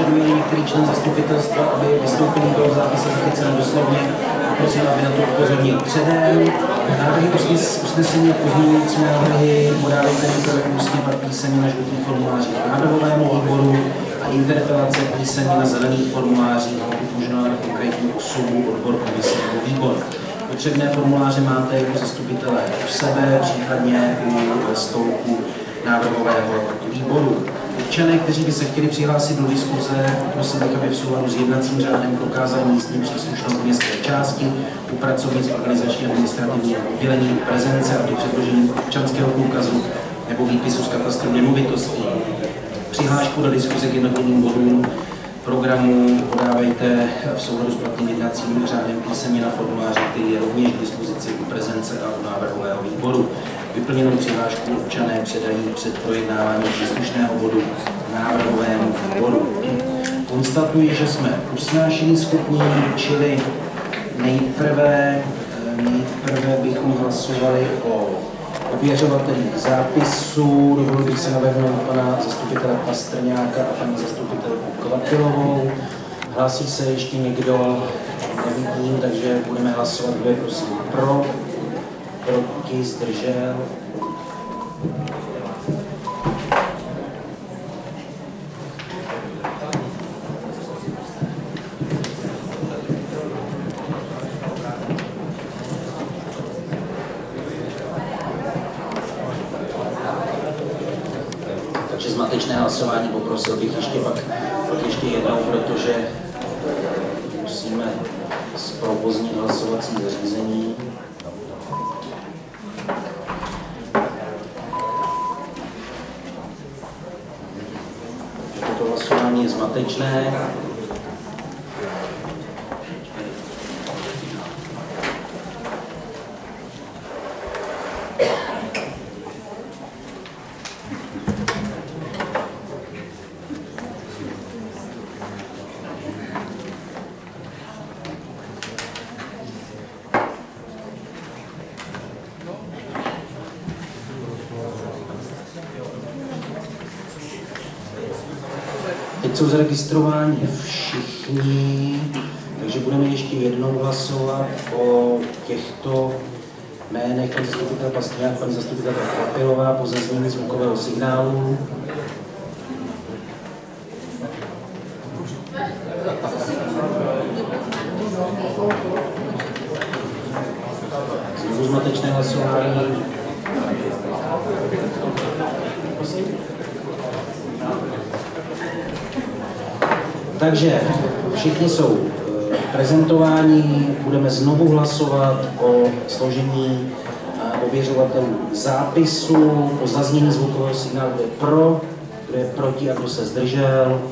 požaduje některý člen zastupitelstva, aby vystoupení toho zápisu zachyceno doslovně. Prosím, aby na to upozornil předem. Návrhy usnesení a pozměňující návrhy podávejte nejprve ústně, pak písemně na žlutých formulářích návrhovému výboru a interpelace písemně na zelených formulářích, pokud možno na konkrétní osobu, odbor, komise nebo výbor. Potřebné formuláře máte jako zastupitelé u sebe, případně u stolku návrhového výboru. Občané, kteří by se chtěli přihlásit do diskuze, prosím bych, aby v souladu s jednacím řádem prokázali místní příslušnost městské části, u pracovnic organizační administrativního oddělení, prezence a při předložení občanského průkazu nebo výpisu z katastru nemovitostí. Přihlášku do diskuze k jednotlivým bodům programu podávejte v souladu s platným jednacím řádem písemně na formuláři, který je rovněž k dispozici u prezence a u návrhového výboru. Vyplněnou přihlášku občané předají před projednáváním příslušného bodu návrhovému výboru. Konstatuji, že jsme usnášení schopní, čili nejprve bychom hlasovali o ověřovatelích zápisu. Dovolil bych si navrhnout pana zastupitele Pastrňáka a paní zastupitelku Kvapilovou. Hlásí se ještě někdo? Nevidím, takže budeme hlasovat, kdo je prosím pro, proti, zdržel. Takže zmatečné hlasování poprosil bych ještě jednou, protože musíme zprovoznit hlasovací zařízení. Toto hlasování je zmatečné. Teď jsou zaregistrováni všichni, takže budeme ještě jednou hlasovat o těchto jménech: pan zastupitel Pastrňák, paní zastupitelka Kvapilová po zaznění zvukového signálu. Znovu zmatečné hlasování. Takže všichni jsou prezentováni, budeme znovu hlasovat o složení ověřovatelů zápisu, o zaznění zvukového signálu, kdo je pro, kdo je proti a kdo se zdržel.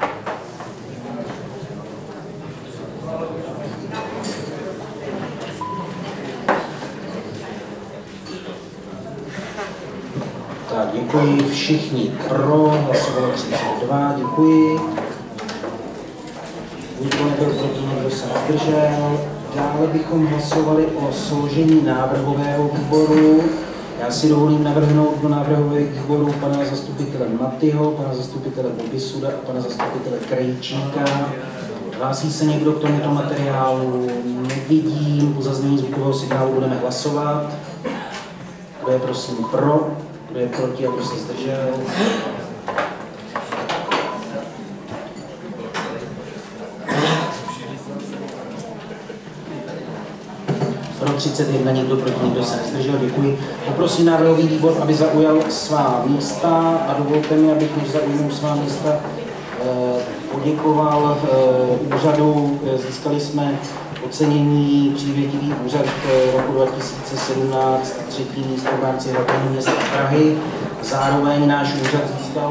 Tak, děkuji, všichni pro, hlasovalo 32, děkuji. Nikdo nebyl proti, někdo se zdržel. Dále bychom hlasovali o složení návrhového výboru. Já si dovolím navrhnout do návrhového výboru pana zastupitele Matyho, pana zastupitele Bobisuda a pana zastupitele Krejčíka. Hlásí se někdo k tomuto materiálu? Nevidím. Po zaznění zvukového signálu budeme hlasovat. Kdo je prosím pro, kdo je proti a kdo se zdržel? Pro 31, někdo proti, někdo se nezdržel, děkuji. Poprosím návrhový výbor, aby zaujal svá místa a dovolte mi, abych než zaujmul svá místa poděkoval úřadu. Získali jsme ocenění Přívětivý úřad roku 2017, 3. místo v rámci hlavního města Prahy. Zároveň náš úřad získal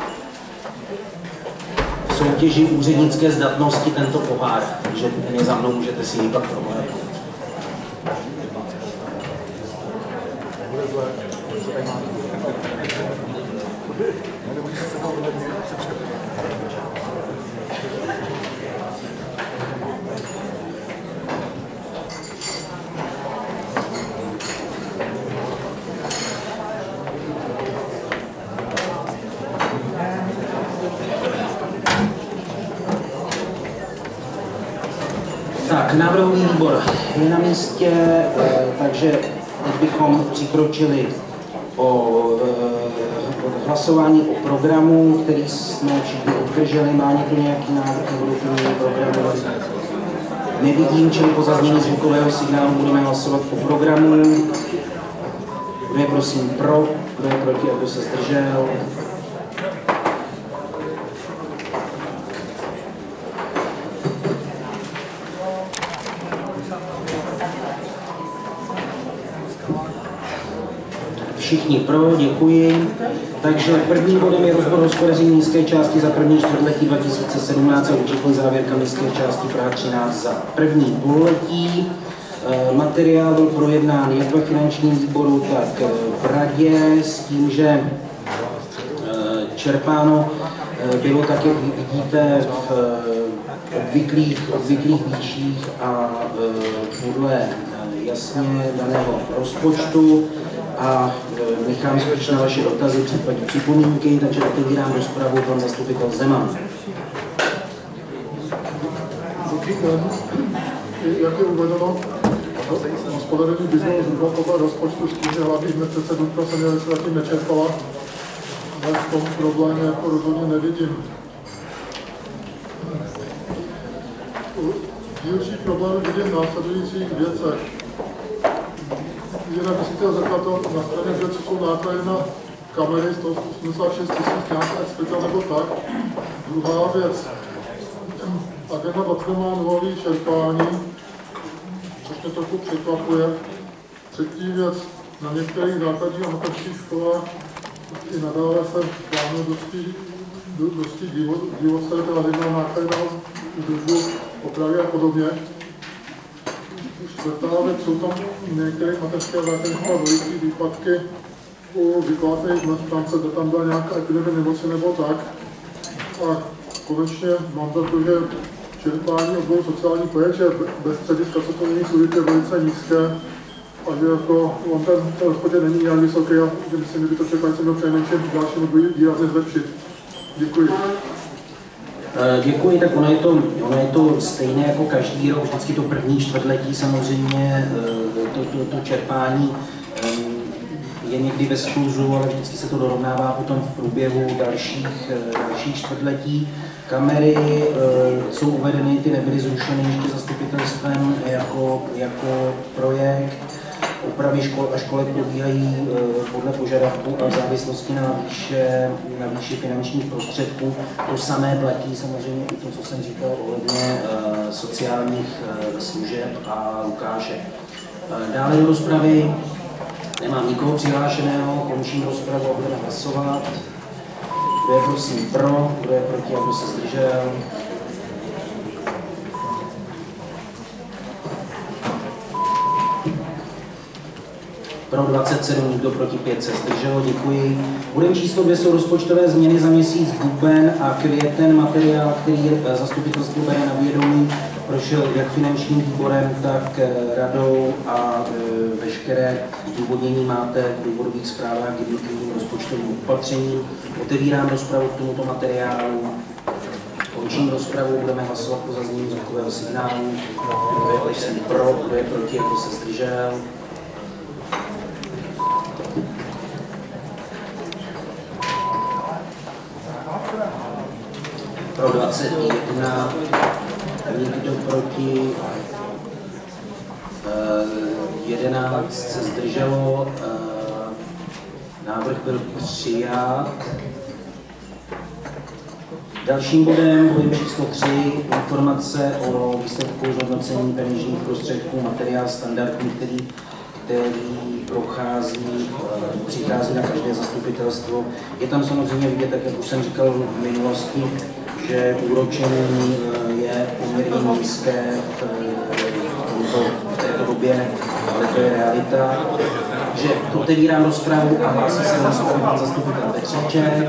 v soutěži úřednické zdatnosti tento pohár, takže ten je za mnou, můžete si ji pak prohlédnout. Tak, návrhový výbor je na místě, takže teď bychom přikročili od hlasování o programu, který jsme všichni obdrželi. Má někdo nějaký návrh nebo doplnění programu? Nevidím, čili po zaznění zvukového signálu budeme hlasovat o programu. Kdo je prosím pro, kdo je proti a kdo se zdržel? Všichni pro, děkuji. Takže prvním bodem je rozbor hospodaření městské části za první čtvrtletí 2017 a účetní závěrka městské části Praha 13 za první pololetí. Materiál byl projednán jak ve finančním výboru, tak v radě s tím, že čerpáno bylo tak, jak vidíte, v obvyklých výších a podle jasně daného rozpočtu. A nechám spíš na vaše dotazy, případně připomínky, takže otevírám rozpravu pan zastupitel Zeman. Jak je uvedeno, hospodaření by bylo zhruba podle rozpočtu s tím, že hlavní předsedůvka se měla zatím nečerpala, ale v tom problému jako rozhodně nevidím. Dílčí problémy vidím v následujících věcech. Jinak bych si chtěl zeptat na straně, že co jsou náklady na kamery, 186 000 nějaká experta nebo tak. Druhá věc, agenda 20 má nulový čerpání, což mě trochu překvapuje. Třetí věc, na některých základních a mateřských školách i nadále se plánuje dosti divoce, teda zejména náklady na údržbu, opravy a podobně. Čtvrtá věc, jsou tam některé mateřské a základní školy veliké výpadky u vyplácených mezd, tam se tam byla nějaká epidemie nemoci nebo tak. A konečně mám za to, že čerpání odboru sociální péče bez střediska sociální služby je velice nízké a že jako on ten rozpočet není nějak vysoký a že myslím, že by to čerpání se mělo přinejmenším v dalším období výrazně zlepšit. Děkuji. Děkuji, tak ono je to stejné jako každý rok, vždycky to první čtvrtletí samozřejmě, to čerpání je někdy ve skluzu, ale vždycky se to dorovnává potom v průběhu dalších čtvrtletí. Kamery jsou uvedeny, ty nebyly zrušeny ještě zastupitelstvem jako projekt. Úpravy škol a školek probíhají podle požadavků a v závislosti na výši finančních prostředků. To samé platí samozřejmě i to, co jsem říkal ohledně sociálních služeb a Lukáše. Dále do rozpravy nemám nikoho přihlášeného, končím rozpravu a budeme hlasovat. Kdo je prosím pro, kdo je proti a kdo se zdržel? Pro 27, nikdo proti 5 se zdrželo, děkuji. Bodem číslo 2 jsou rozpočtové změny za měsíc duben a květen. Materiál, který zastupitelstvo bere na vědomí, prošel jak finančním výborem, tak radou a veškeré zdůvodnění máte v důvodových zprávách k jednotlivým rozpočtovým opatřením. Otevírám rozpravu k tomuto materiálu. Končím rozpravu, budeme hlasovat po zaznění zvukového signálu. Kdo je pro, kdo je proti, kdo se zdržel. Pro 21, nikdo proti, 11 se zdrželo, návrh byl přijat. Dalším bodem číslo 3, informace o výsledku zhodnocení peněžních prostředků, materiál standardní, který přichází na každé zastupitelstvo. Je tam samozřejmě vidět, tak jak už jsem říkal v minulosti, že úročení je poměrně nízké v této době, ale to je realita. Že otevírám rozpravu a hlásí se rozpravu pan zastupitel Petříček.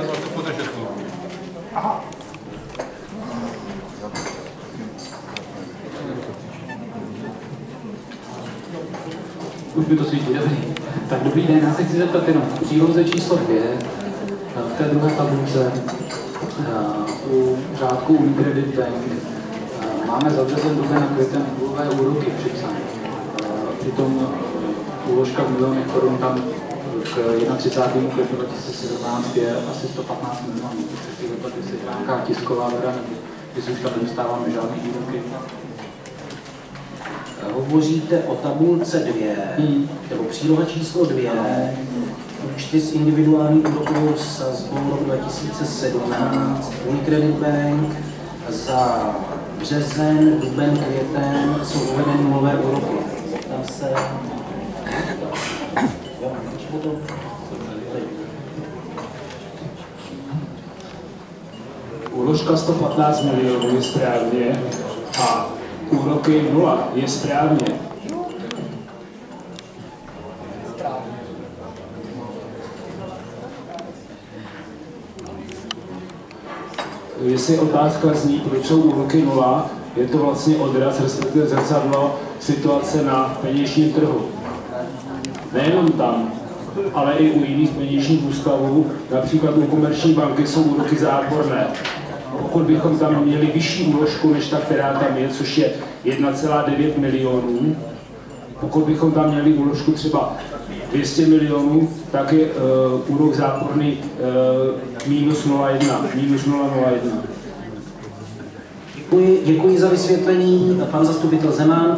Už by to svítí, dobrý. Tak dobrý den, já se chci zeptat jenom v příloze číslo 2, v té druhé tabulce, u řádku Unicredit Bank, máme za březen, duben a květen dluhové úroky připsané. Přitom úložka v milionech korun tam k 31. květnu 2017 je asi 115 milionů. Když se nějaká tisková veda, když už tam nedostáváme žádné úroky. Hovoříte o tabulce 2, nebo příloha číslo 2, účty s individuální úrokovou sazbou roku 2017, Unicredit Bank za březen, duben, květen jsou uvedeny nulové úroky. Tam se... Úložka 115 milionů je správně a úroky 0 je správně. Jestli otázka zní, proč jsou úroky 0, je to vlastně odraz, respektive zrcadlo situace na peněžním trhu. Nejenom tam, ale i u jiných peněžních ústavů, například u Komerční banky jsou úroky záporné. Pokud bychom tam měli vyšší úložku než ta, která tam je, což je 1,9 milionů, pokud bychom tam měli úložku třeba 200 milionů, tak je úrok záporný minus 0,01. Děkuji za vysvětlení. Pan zastupitel Zeman.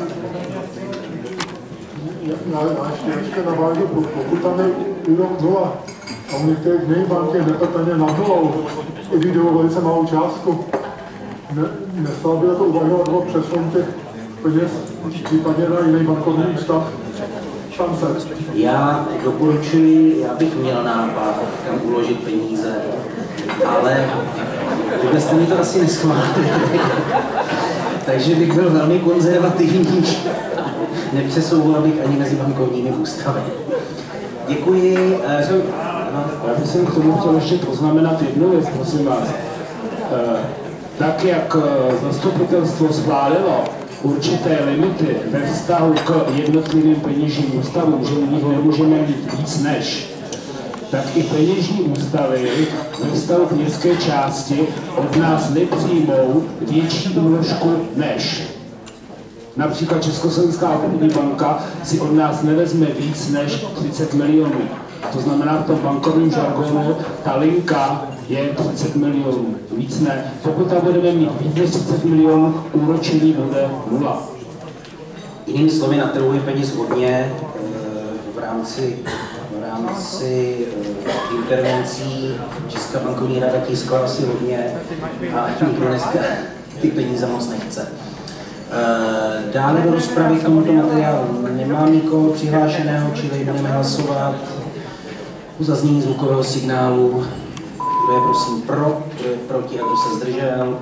Já ještě navážu, pokud tam je úrok 0 a u některých jiných bank je nepatrně nad nulou, evidují velice malou částku, nestal by to uvažovat o přesun těch peněz případně na jiný bankovní ústav? Šance. Já doporučuji, já bych měl nápad, kam uložit peníze, ale vy jste mi to asi neschválili. Takže bych byl velmi konzervativní. Nepřesouval bych ani mezi bankovními ústavy. Děkuji. Já bych k tomu chtěl ještě poznamenat jednu věc, prosím vás. Tak, jak zastupitelstvo schválilo určité limity ve vztahu k jednotlivým peněžním ústavům, že u nich nemůžeme mít víc než, tak i peněžní ústavy ve vztahu k městské části od nás nepřijmou větší úložku než. Například Československá obchodní banka si od nás nevezme víc než 30 milionů. To znamená, v tom bankovním žargonu ta linka je 30 milionů, víc ne. Pokud tam budeme mít víc než 30 milionů, úročení bude 0. Jinými slovy, na trhu je peněz hodně v rámci intervencí. Česká bankovní rada tiskla asi hodně a nikdo dneska ty peníze moc nechce. Dále do rozpravy k tomuto materiálu nemám nikoho přihlášeného, čili budeme hlasovat o zaznění zvukového signálu. Kdo je prosím pro, kdo je proti a kdo se zdržel.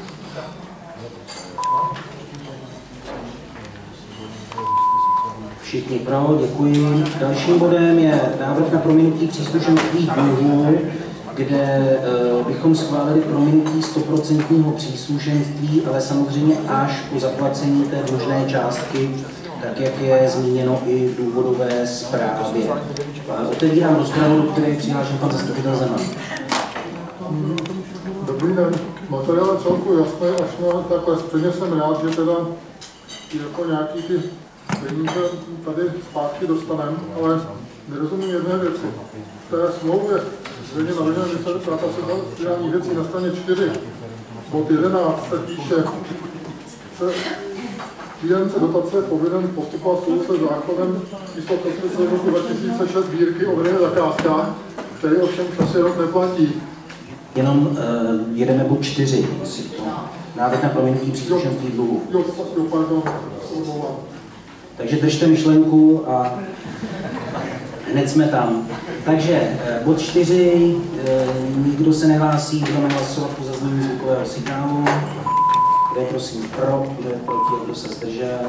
Všichni pro, děkuji. Dalším bodem je návrh na prominutí příslušenství dluhů, kde bychom schválili prominutí 100% příslušenství, ale samozřejmě až po zaplacení té dlužné částky, tak jak je zmíněno i v důvodové zprávě. Otevírám rozpravu, do které je přihlášen pan zastupitel Zeman. Dobrý den. Materiál je celku jasný, až na takhle středně jsem rád, že teda jako nějaký ty peníze tady zpátky dostaneme, ale nerozumím jedné věci. V té smlouvě zřejmě na veřejné ministerstvu práce a sociálních věcí na straně 4, bod 11 se píše, že příjemce dotace je povinen postupovat spolu se zákonem číslo 130 roku 2006 sbírky o veřejných zakázkách, který ovšem přes rok neplatí. Jenom jedeme bod 4, návrh na prominutí příslušenství dluhu. Takže držte myšlenku a hned jsme tam. Takže bod 4, nikdo se nehlásí, budeme hlasovat po zaznění zvukového signálu. Kdo je prosím pro, kdo je proti, kdo se zdržel.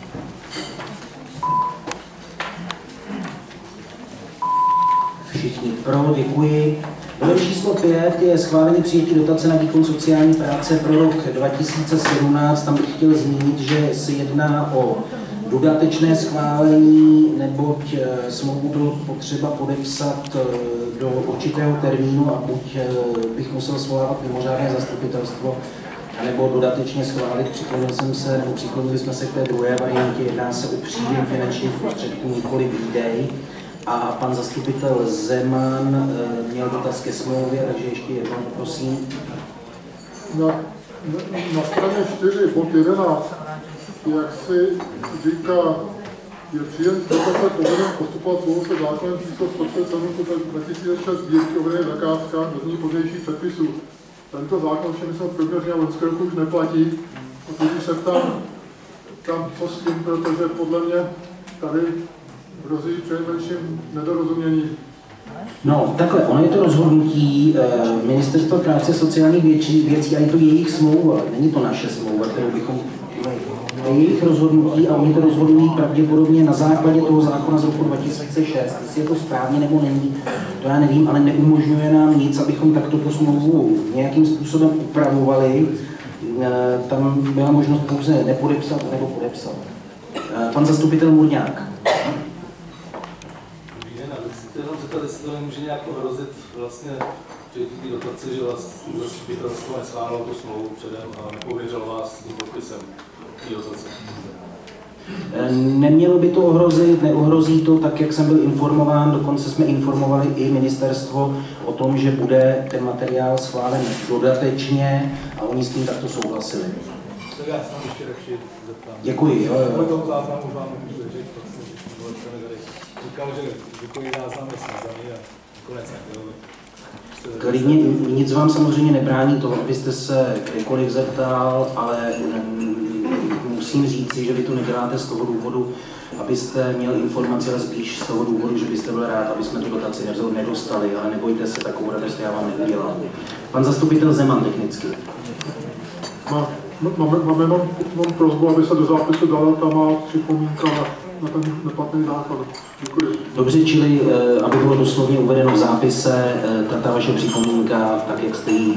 Všichni pro, děkuji. Bodem číslo 5 je schválení přijetí dotace na výkon sociální práce pro rok 2017. Tam bych chtěl zmínit, že se jedná o dodatečné schválení, neboť smlouvu bylo potřeba podepsat do určitého termínu a buď bych musel svolávat mimořádné zastupitelstvo, anebo dodatečně schválit. Přiklonili jsme se k té druhé variantě, jedná se o příjem finančních prostředků, nikoli výdej. A pan zastupitel Zeman měl dotaz ke smlouvě, takže ještě jednou prosím. Na straně 4, bod 11, jak si říká, je příjem dotace povinen postupovat spolu se zákonem číslo 137/2006 Sbírky o veřejných zakázkách do znění pozdějších předpisů. Tento zákon všem jsme průběžně loňského roku už neplatí, a tudíž se tam co s tím, protože podle mě tady hrozí přejmenším nedorozumění. No, takhle, ono je to rozhodnutí Ministerstva práce sociálních věcí a je to jejich smlouva, není to naše smlouva, kterou bychom... To je jejich rozhodnutí a oni to rozhodují pravděpodobně na základě toho zákona z roku 2006. Jestli je to správně nebo není, to já nevím, ale neumožňuje nám nic, abychom takto tu smlouvu nějakým způsobem upravovali. Tam byla možnost pouze nepodepsat nebo podepsat. Pan zastupitel Murňák. Jestli to nemůže nějak ohrozit vlastně ty dotace, že vlastně zastupitelstvo neschválilo tu smlouvu předem a nepověřilo vás tím podpisem té dotace. Nemělo by to ohrozit, neohrozí to tak, jak jsem byl informován, dokonce jsme informovali i ministerstvo o tom, že bude ten materiál schválen dodatečně a oni s tím takto souhlasili. Tak já se ještě radši zeptám. Děkuji. Podle toho záznamu vám můžu říct, říkal, že děkuji záznam je smazaný a konec nebyl. Klidně, nic vám samozřejmě nebrání toho, abyste se kdykoliv zeptal, ale musím říci, že vy to neděláte z toho důvodu, abyste měl informace, ale spíš z toho důvodu, že byste byl rád, aby jsme tu dotaci nedostali, ale nebojte se, takovou radost já vám neudělám. Pan zastupitel Zeman technicky. Máme jenom prosbu, aby se do zápisu dala ta má připomínka na ten neplatný zákon. Děkuji. Dobře, čili aby bylo doslovně uvedeno v zápise, ta vaše připomínka, tak jak jste ji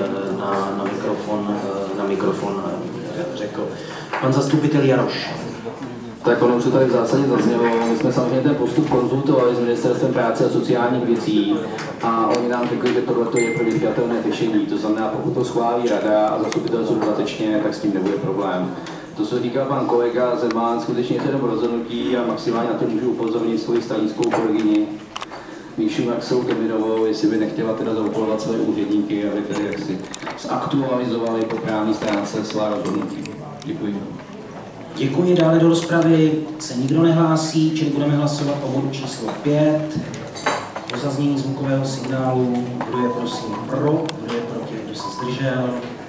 na mikrofon řekl. Pan zastupitel Jaroš. Tak ono už to tady v zásadě zaznělo. My jsme samozřejmě ten postup konzultovali s Ministerstvem práce a sociálních věcí a oni nám řekli, že tohle je predikatelné řešení. To znamená, pokud to schválí rada a zastupitelstvo dodatečně, tak s tím nebude problém. To, co říkal pan kolega Zeman, skutečně je to jenom rozhodnutí a maximálně na to můžu upozornit svoji stranickou kolegyni Míšu Maxovou Tominovou, jestli by nechtěla teda zaúkolovat své úředníky, aby tedy jaksi zaktualizovali po právní stránce svá rozhodnutí. Děkuji. Děkuji, dále do rozpravy se nikdo nehlásí, čili budeme hlasovat o bodu číslo 5. O zaznění zvukového signálu, kdo je prosím pro, kdo je proti, kdo se zdržel.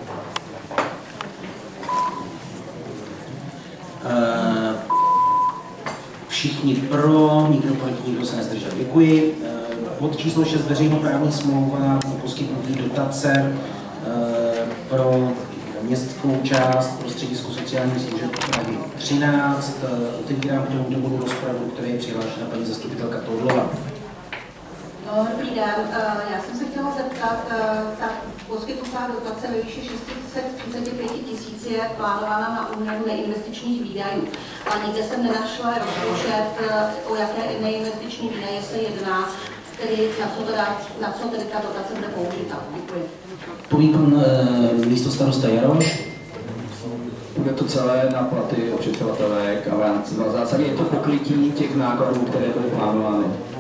Všichni pro, nikdo proti, nikdo se nezdržel. Děkuji. Bod číslo 6, veřejnoprávní smlouva o poskytnutí dotace pro městskou část pro středisku sociálních služeb Prahy 13. Otevírám k tomuto bodu rozpravu, které je přihlášena paní zastupitelka Toudlová. Dobrý den, já jsem se chtěla zeptat, ta poskytnutá dotace ve výši 635 000 je plánována na úhradu neinvestičních výdajů. A nikde jsem nenašla rozpočet, o jaké neinvestiční výdaje se jedná, tedy na co tedy ta dotace bude použita. Děkuji. Poví pan místostarosta Jaroš. Bude to celé na platy ošetřovatelek a v zásadě je to pokrytí těch nákladů, které byly plánovány.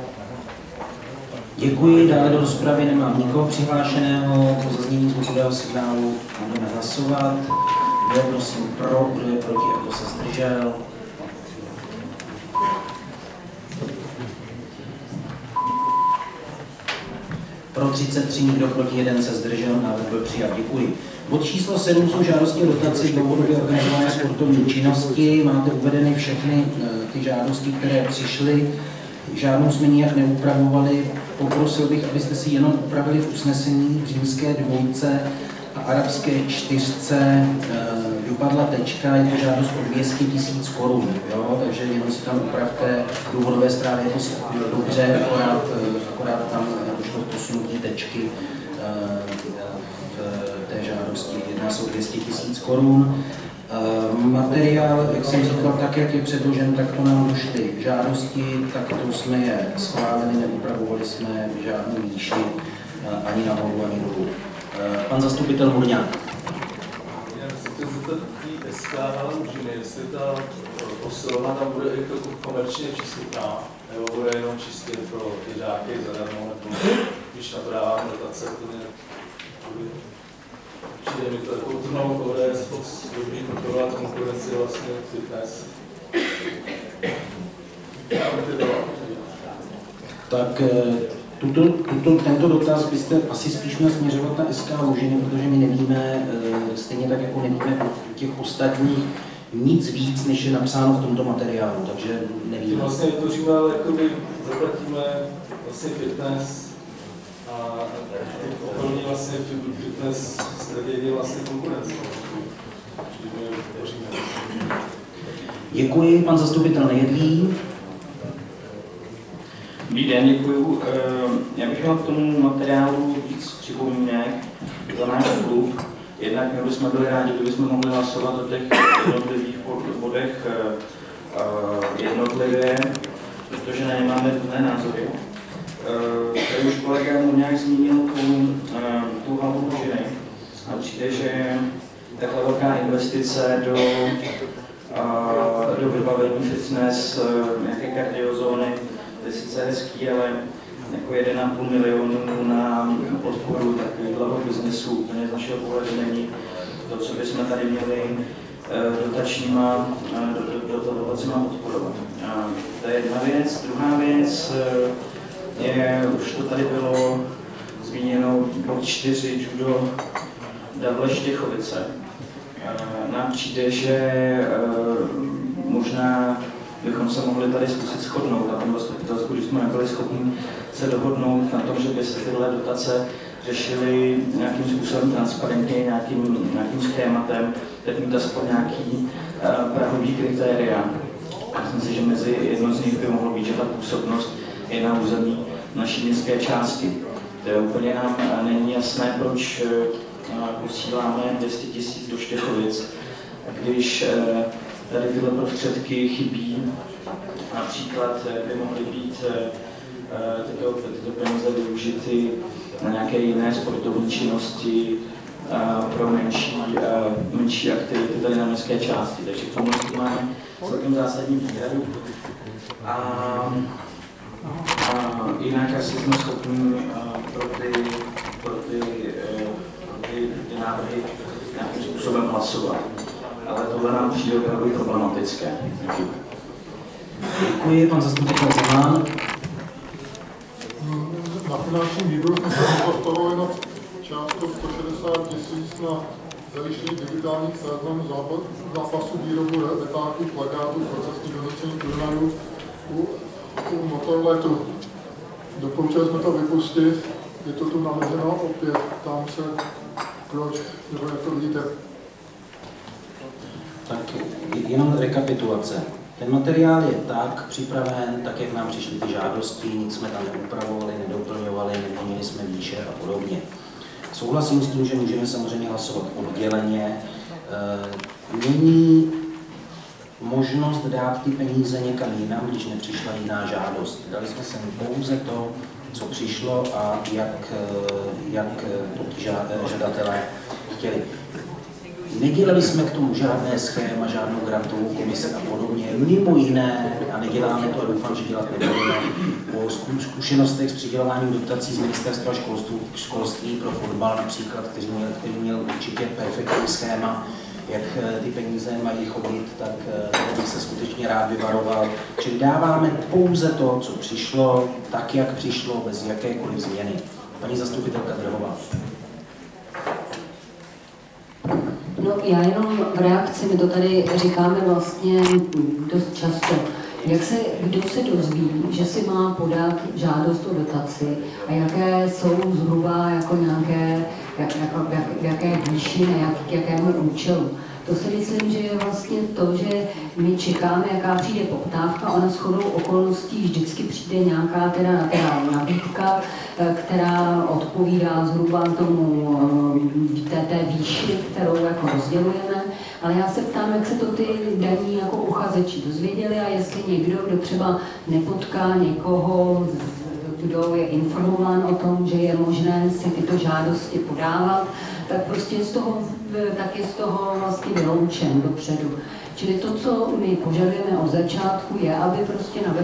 Děkuji, dále do rozpravy nemám nikoho přihlášeného, po zaznění zvukového signálu budeme hlasovat. Kdo je prosím pro, kdo je proti a kdo se zdržel. Pro 33, nikdo proti, 1 se zdržel, návrh byl přijat. Děkuji. Bod číslo 7 jsou žádosti o dotaci dlouhodobě organizované sportovní činnosti. Máte uvedeny všechny ty žádosti, které přišly. Žádnou jsme nijak neupravovali. Poprosil bych, abyste si jenom upravili v usnesení v římské 2 a arabské 4 dopadla tečka, je to žádost o 200 000 korun, takže jenom si tam upravte v důvodové zprávě, je to dobře, akorát tam došlo k posunutí tečky v té žádosti, jedná se o 200 000 korun. Materiál, jak jsem říkal, tak jak je předložen, tak to nám došly žádosti, tak to jsme je schválili, neupravovali jsme žádnou výši ani nahoru, ani dolů. Pan zastupitel Murňák. zeptat tý SK Lužiny, jestli ta posilovna tam bude i jako komerčně přístupná, nebo bude jenom čistě pro ty žáky zadarmo, nebo když na to dáváme dotace, přijde mi to jako utrhnout ODS, moc dobrý kontrolovat konkurenci vlastně fitness. Tak tento dotaz byste asi spíš měl směřovat na SK Lužiny, protože my nevíme, stejně tak jako nevíme u těch ostatních nic víc, než je napsáno v tomto materiálu, takže nevíme. Vlastně vytvoříme, ale jakoby zaplatíme vlastně fitness a okolní vlastně fitness strategie vlastně konkurence. Čili my vytvoříme. Děkuji, pan zastupitel Nejedlý. Dobrý den, děkuju. Já bych měl k tomu materiálu víc připomínek za náš klub. Jednak my bychom byli rádi, kdybychom mohli hlasovat o těch jednotlivých bodech jednotlivě, protože na ně máme různé názory. Tady už kolega nějak zmínil tu halu Lužiny. A přijde, že takhle velká investice do vybavení fitness, nějaké kardiozóny, to je sice hezký, ale jako 1,5 milionu na podporu takového biznesu úplně z našeho pohledu není to, co bychom tady měli dotacíma podporovat. To je jedna věc. Druhá věc je, už to tady bylo zmíněno, bod 4 judo Davle Štěchovice. Nám přijde, že možná bychom se mohli tady zkusit shodnout na tom zastupitelstvu, když jsme nebyli schopni se dohodnout na tom, že by se tyhle dotace řešily nějakým způsobem transparentně, nějakým schématem, tak mít aspoň nějaký prahový kritéria. Myslím si, že mezi jedno z nich by mohlo být, že ta působnost je na území naší městské části. To je úplně nám není jasné, proč posíláme 200 000 do Štěchovic, když tady tyhle prostředky chybí. Například by mohly být tyto peníze využity na nějaké jiné sportovní činnosti pro menší aktivity tady na městské části. Takže k tomu máme celkem zásadní výhradu. A jinak asi jsme schopni pro ty návrhy nějakým způsobem hlasovat. Ale tohle nám přijde opravdu problematické. Děkuji. Děkuji, pan zastupitel Zeman. Na finančním výboru jsme se zastavovali na částku 160 000 na zajištění digitálních záznamů zápasu, výrobu letáků, plakátů, procesní hodnocení turnajů u motorletu. Doporučili jsme to vypustit, je to tu navrženo opět, ptám se, proč, nebo jak to vidíte. Tak jenom rekapitulace. Ten materiál je tak připraven, tak jak nám přišly ty žádosti, nic jsme tam neupravovali, nedoplňovali, neměnili jsme výše a podobně. Souhlasím s tím, že můžeme samozřejmě hlasovat odděleně. Není možnost dát ty peníze někam jinam, když nepřišla jiná žádost. Dali jsme sem pouze to, co přišlo a jak to ti žadatelé chtěli. Nedělali jsme k tomu žádné schéma, žádnou grantovou komisi a podobně. Mimo jiné, a neděláme to a doufám, že dělat nebudeme, po zkušenostech s přidělováním dotací z ministerstva školství pro fotbal například, který měl určitě perfektní schéma, jak ty peníze mají chodit, tak bych se skutečně rád vyvaroval. Čili dáváme pouze to, co přišlo, tak, jak přišlo, bez jakékoliv změny. Paní zastupitelka Drhová. No, já jenom v reakci, my to tady říkáme vlastně dost často. Kdo se dozví, že si má podat žádost o dotaci a jaké jsou zhruba jako nějaké, v jaké výši, k jakému účelu. To si myslím, že je vlastně to, že my čekáme, jaká přijde poptávka, ona shodou okolností vždycky přijde nějaká teda nabídka, která odpovídá zhruba tomu té výši, kterou jako rozdělujeme. Ale já se ptám, jak se to ty daní jako uchazeči dozvěděli a jestli někdo, kdo třeba nepotká někoho, kdo je informován o tom, že je možné si tyto žádosti podávat, tak prostě tak je z toho vlastně vyloučen dopředu. Čili to, co my požadujeme od začátku, je, aby prostě na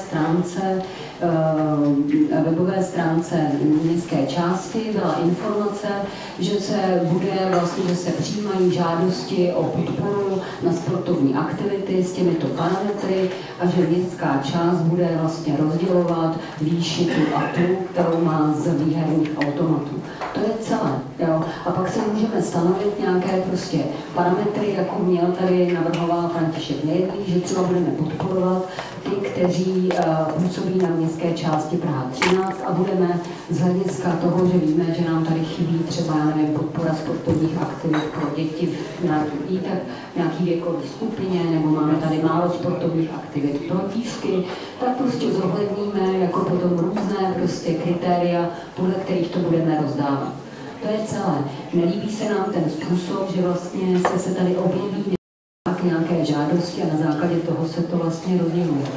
webové stránce městské části byla informace, že se přijímají žádosti o podporu na sportovní aktivity s těmito parametry a že městská část bude vlastně rozdělovat výši tu atu, kterou má z výherních automatů. To je celé. Jo? A pak si můžeme stanovit nějaké prostě parametry, jako měl tady navrhoval František Nejedlý, že třeba budeme podporovat ty, kteří působí na městské části Praha 13 a budeme z hlediska toho, že víme, že nám tady chybí třeba podpora sportovních aktivit pro děti v nějaký věkové skupině, nebo máme tady málo sportovních aktivit pro dívky, tak prostě zohledníme jako potom různé prostě kritéria, podle kterých to budeme rozdávat. To je celé. Nelíbí se nám ten způsob, že vlastně se tady objeví nějaké žádosti a na základě toho se to vlastně rozděluje.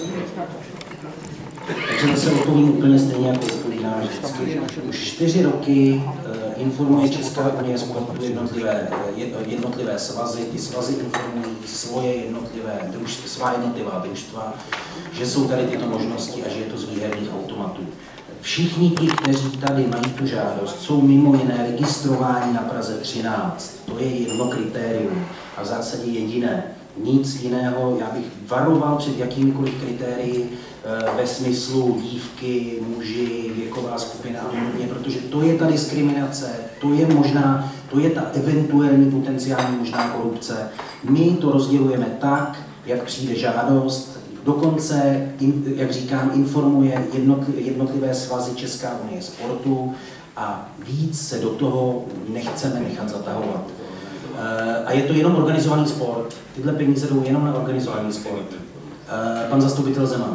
Takže zase odpovím úplně stejně, jako odpovídá vždycky. Už 4 roky informuje Česká unie sportu jednotlivé svazy, ty svazy informují svá jednotlivá družstva, že jsou tady tyto možnosti a že je to z výherních automatů. Všichni ti, kteří tady mají tu žádost, jsou mimo jiné registrováni na Praze 13. To je jedno kritérium a v zásadě jediné. Nic jiného, já bych varoval před jakýmikoliv kritérii ve smyslu dívky, muži, věková skupina a podobně, protože to je ta diskriminace, to je ta eventuální potenciální možná korupce. My to rozdělujeme tak, jak přijde žádost, dokonce, jak říkám, informuje jednotlivé svazy Česká unie sportu a víc se do toho nechceme nechat zatahovat. A je to jenom organizovaný sport. Tyhle peníze jdou jenom na organizovaný sport. Pan zastupitel Zeman.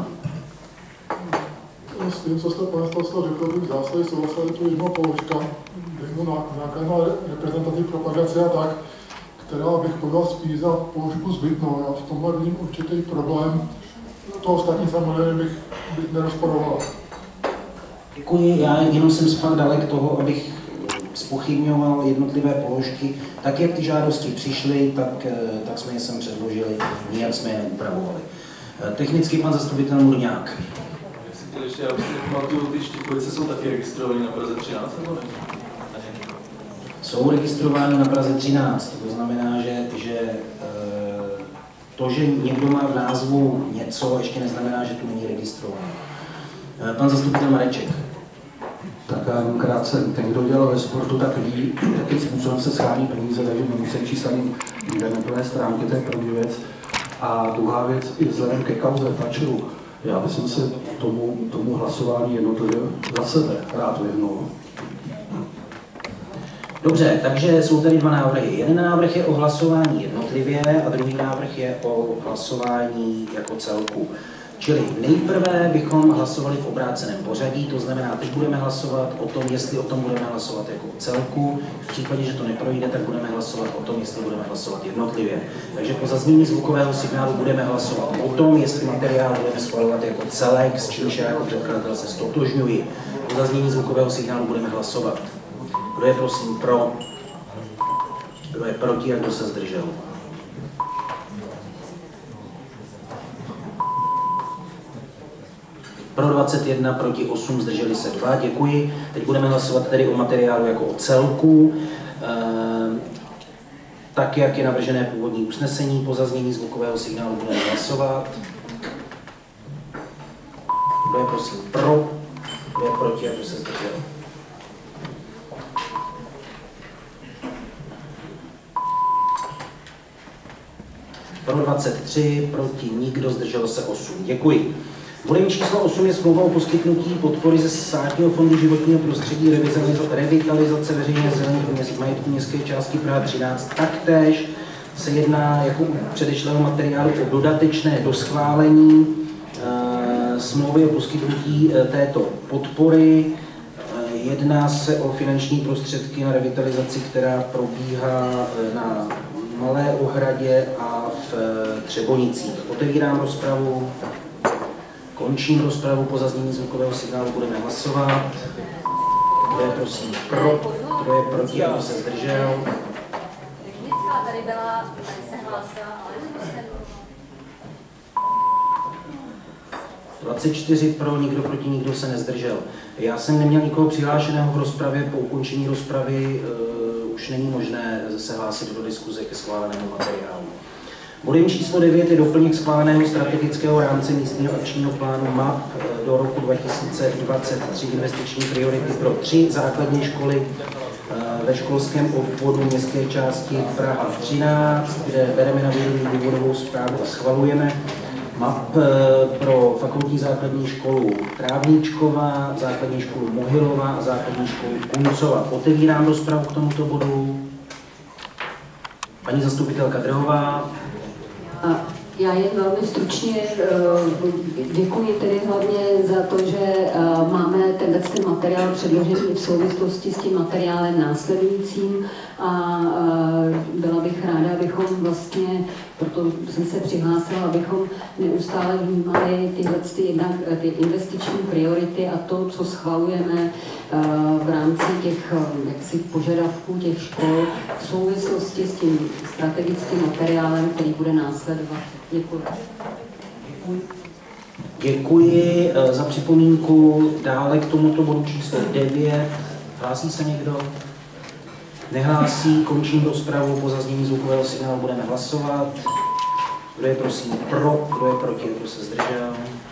S tím, co jste, pane starosto, řekl, bych v zásadě souhlasil, je to jedna položka, nějaká reprezentativní propagace a tak, která bych podal spíš za položku zbytnou. Já v tomhle vidím určitý problém. To ostatní samozřejmě bych nerozporoval. Děkuji, já jenom jsem fakt dalek toho, abych zpochybňoval jednotlivé položky. Tak, jak ty žádosti přišly, tak jsme je sem předložili, nijak jsme je neupravovali. Technicky pan zastupitel Murňák. Ještě já si pamatuju, ty Štichovice jsou taky registrovaný na Praze 13, nebo ne? Jsou registrovány na Praze 13, to znamená, že to, že někdo má v názvu něco, ještě neznamená, že tu není registrovaný. Pan zastupitel Mareček. Tak krátce, ten, kdo dělal ve sportu, tak ví, jakým způsobem se schání peníze, takže nemusí číst ani internetové stránky, to je první věc. A druhá věc, i vzhledem ke kauze Fatscherů, já bych se tomu hlasování jednotlivě za sebe rád vyhnul. Dobře, takže jsou tady 2 návrhy. Jeden návrh je o hlasování jednotlivě a druhý návrh je o hlasování jako celku. Čili nejprve bychom hlasovali v obráceném pořadí, to znamená, teď budeme hlasovat o tom, jestli o tom budeme hlasovat jako o celku. V případě, že to neprojde, tak budeme hlasovat o tom, jestli budeme hlasovat jednotlivě. Takže po zaznění zvukového signálu budeme hlasovat o tom, jestli materiál budeme schvalovat jako celek, s čímž já jako předkladatel se ztotožňuji. Po zaznění zvukového signálu budeme hlasovat. Kdo je prosím pro? Kdo je proti a kdo se zdržel? Pro 21, proti 8, zdrželi se 2, děkuji. Teď budeme hlasovat tedy o materiálu jako o celku, tak jak je navržené původní usnesení. Po zaznění zvukového signálu budeme hlasovat. Kdo je prosím pro? Kdo je proti a kdo se zdržel? Pro 23, proti nikdo, zdrželo se 8. Děkuji. Bodem číslo 8 je smlouva o poskytnutí podpory ze Státního fondu životního prostředí revitalizace veřejné zelených majetku městské části Praha 13. Taktéž se jedná jako u předešlého materiálu o dodatečné doschválení smlouvy o poskytnutí této podpory. Jedná se o finanční prostředky na revitalizaci, která probíhá na Malé Ohradě a v Třebonicích. Otevírám rozpravu. Končím rozpravu, po zaznění zvukového signálu budeme hlasovat. Kdo je prosím pro? kdo je proti, kdo se zdržel. Technická tady byla, tady se hlásila, ale zkuste. 24 pro, nikdo proti, nikdo se nezdržel. Já jsem neměl nikoho přihlášeného v rozpravě, po ukončení rozpravy už není možné se hlásit do diskuze ke schválenému materiálu. Bodem číslo 9 je doplněk schváleného strategického rámce místního akčního plánu MAP do roku 2023 investiční priority pro 3 základní školy ve školském obvodu městské části Praha 13, kde bereme na vědomí důvodovou zprávu a schvalujeme. MAP pro fakultní základní školu Trávníčková, základní školu Mohylová a základní školu Kuncova. Otevírám rozpravu k tomuto bodu. Paní zastupitelka Drehová. Já jen velmi stručně děkuji tedy hlavně za to, že máme ten materiál předložený v souvislosti s tím materiálem následujícím a byla bych ráda, abychom vlastně, proto jsem se přihlásila, abychom neustále vnímali ty investiční priority a to, co schvalujeme v rámci těch požadavků těch škol v souvislosti s tím strategickým materiálem, který bude následovat. Děkuji. Děkuji za připomínku. Dále k tomuto bodu číslo 9. Hlásí se někdo? Nehlásí, končím rozpravu. Po zaznění zvukového signálu budeme hlasovat. Kdo je prosím pro, kdo je proti, kdo se zdržel?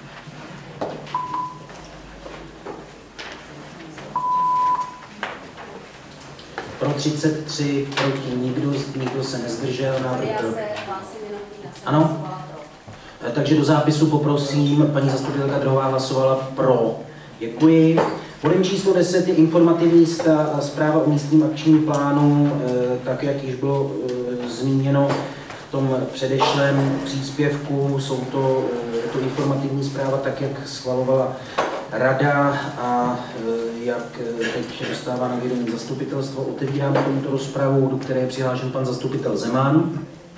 Pro 33, proti nikdo se nezdržel. Návrh pro. Ano? Takže do zápisu poprosím, paní zastupitelka Drehová hlasovala pro. Děkuji. Bodem číslo 10 je informativní zpráva o místním akčním plánu, tak jak již bylo zmíněno v tom předešlém příspěvku. Je to informativní zpráva, tak jak schvalovala rada a jak teď dostává na vědomí zastupitelstvo. Otevírám tomuto rozpravu, do které je přihlášen pan zastupitel Zeman.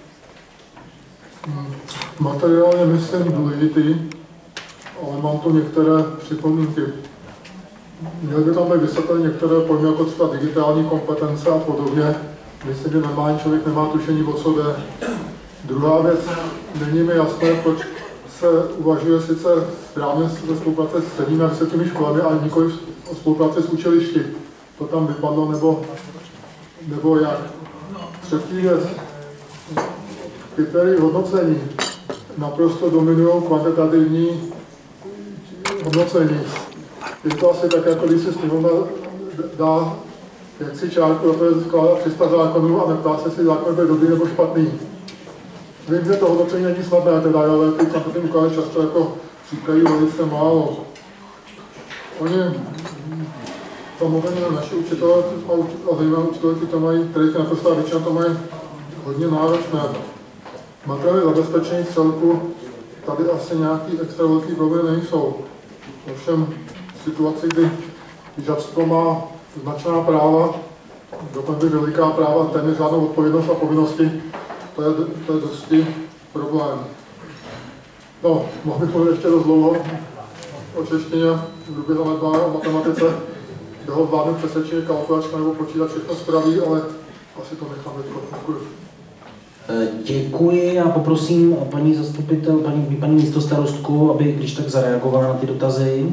Materiál je, myslím, důležitý, ale mám tu některé připomínky. Měl by tam být vysvětlit některé pojmy, jako třeba digitální kompetence a podobně. Myslím, že normální člověk nemá tušení, o co jde. Druhá věc, není mi jasné, proč se uvažuje sice správně ve spolupráci s středními a vysokými školami, ale nikoli o spolupráci s učilišti. To tam vypadlo, nebo jak. Třetí věc, kritérii hodnocení naprosto dominují kvantitativní hodnocení. Je to asi tak, jako když si sněmovna dá jaksi čárku, to je skládat 300 zákonů a neptá se, jestli zákon byl dobrý nebo špatný. Vím, že to hodnocení není snadné, teda, ale ty tam potom ukáže často jako říkají velice málo. Oni samozřejmě naši učitelé a zejména učitelky to mají, které ty naprostá většina to mají hodně náročné. Materiály zabezpečení celku, tady asi nějaký extra velký problém nejsou. Ovšem v situaci, kdy žáctvo má značná práva, dokonce veliká práva, téměř žádnou odpovědnost a povinnosti, to je dosti problém. No, mohl bych mluvit ještě dost dlouho o češtině, kdyby zanedbáme o matematice, kde ho zvládnu přesvědčit kalkulačka nebo počítač všechno spraví, ale asi to nechám teďko. Děkuji. Děkuji a poprosím paní zastupitel, paní místostarostku, aby když tak zareagovala na ty dotazy.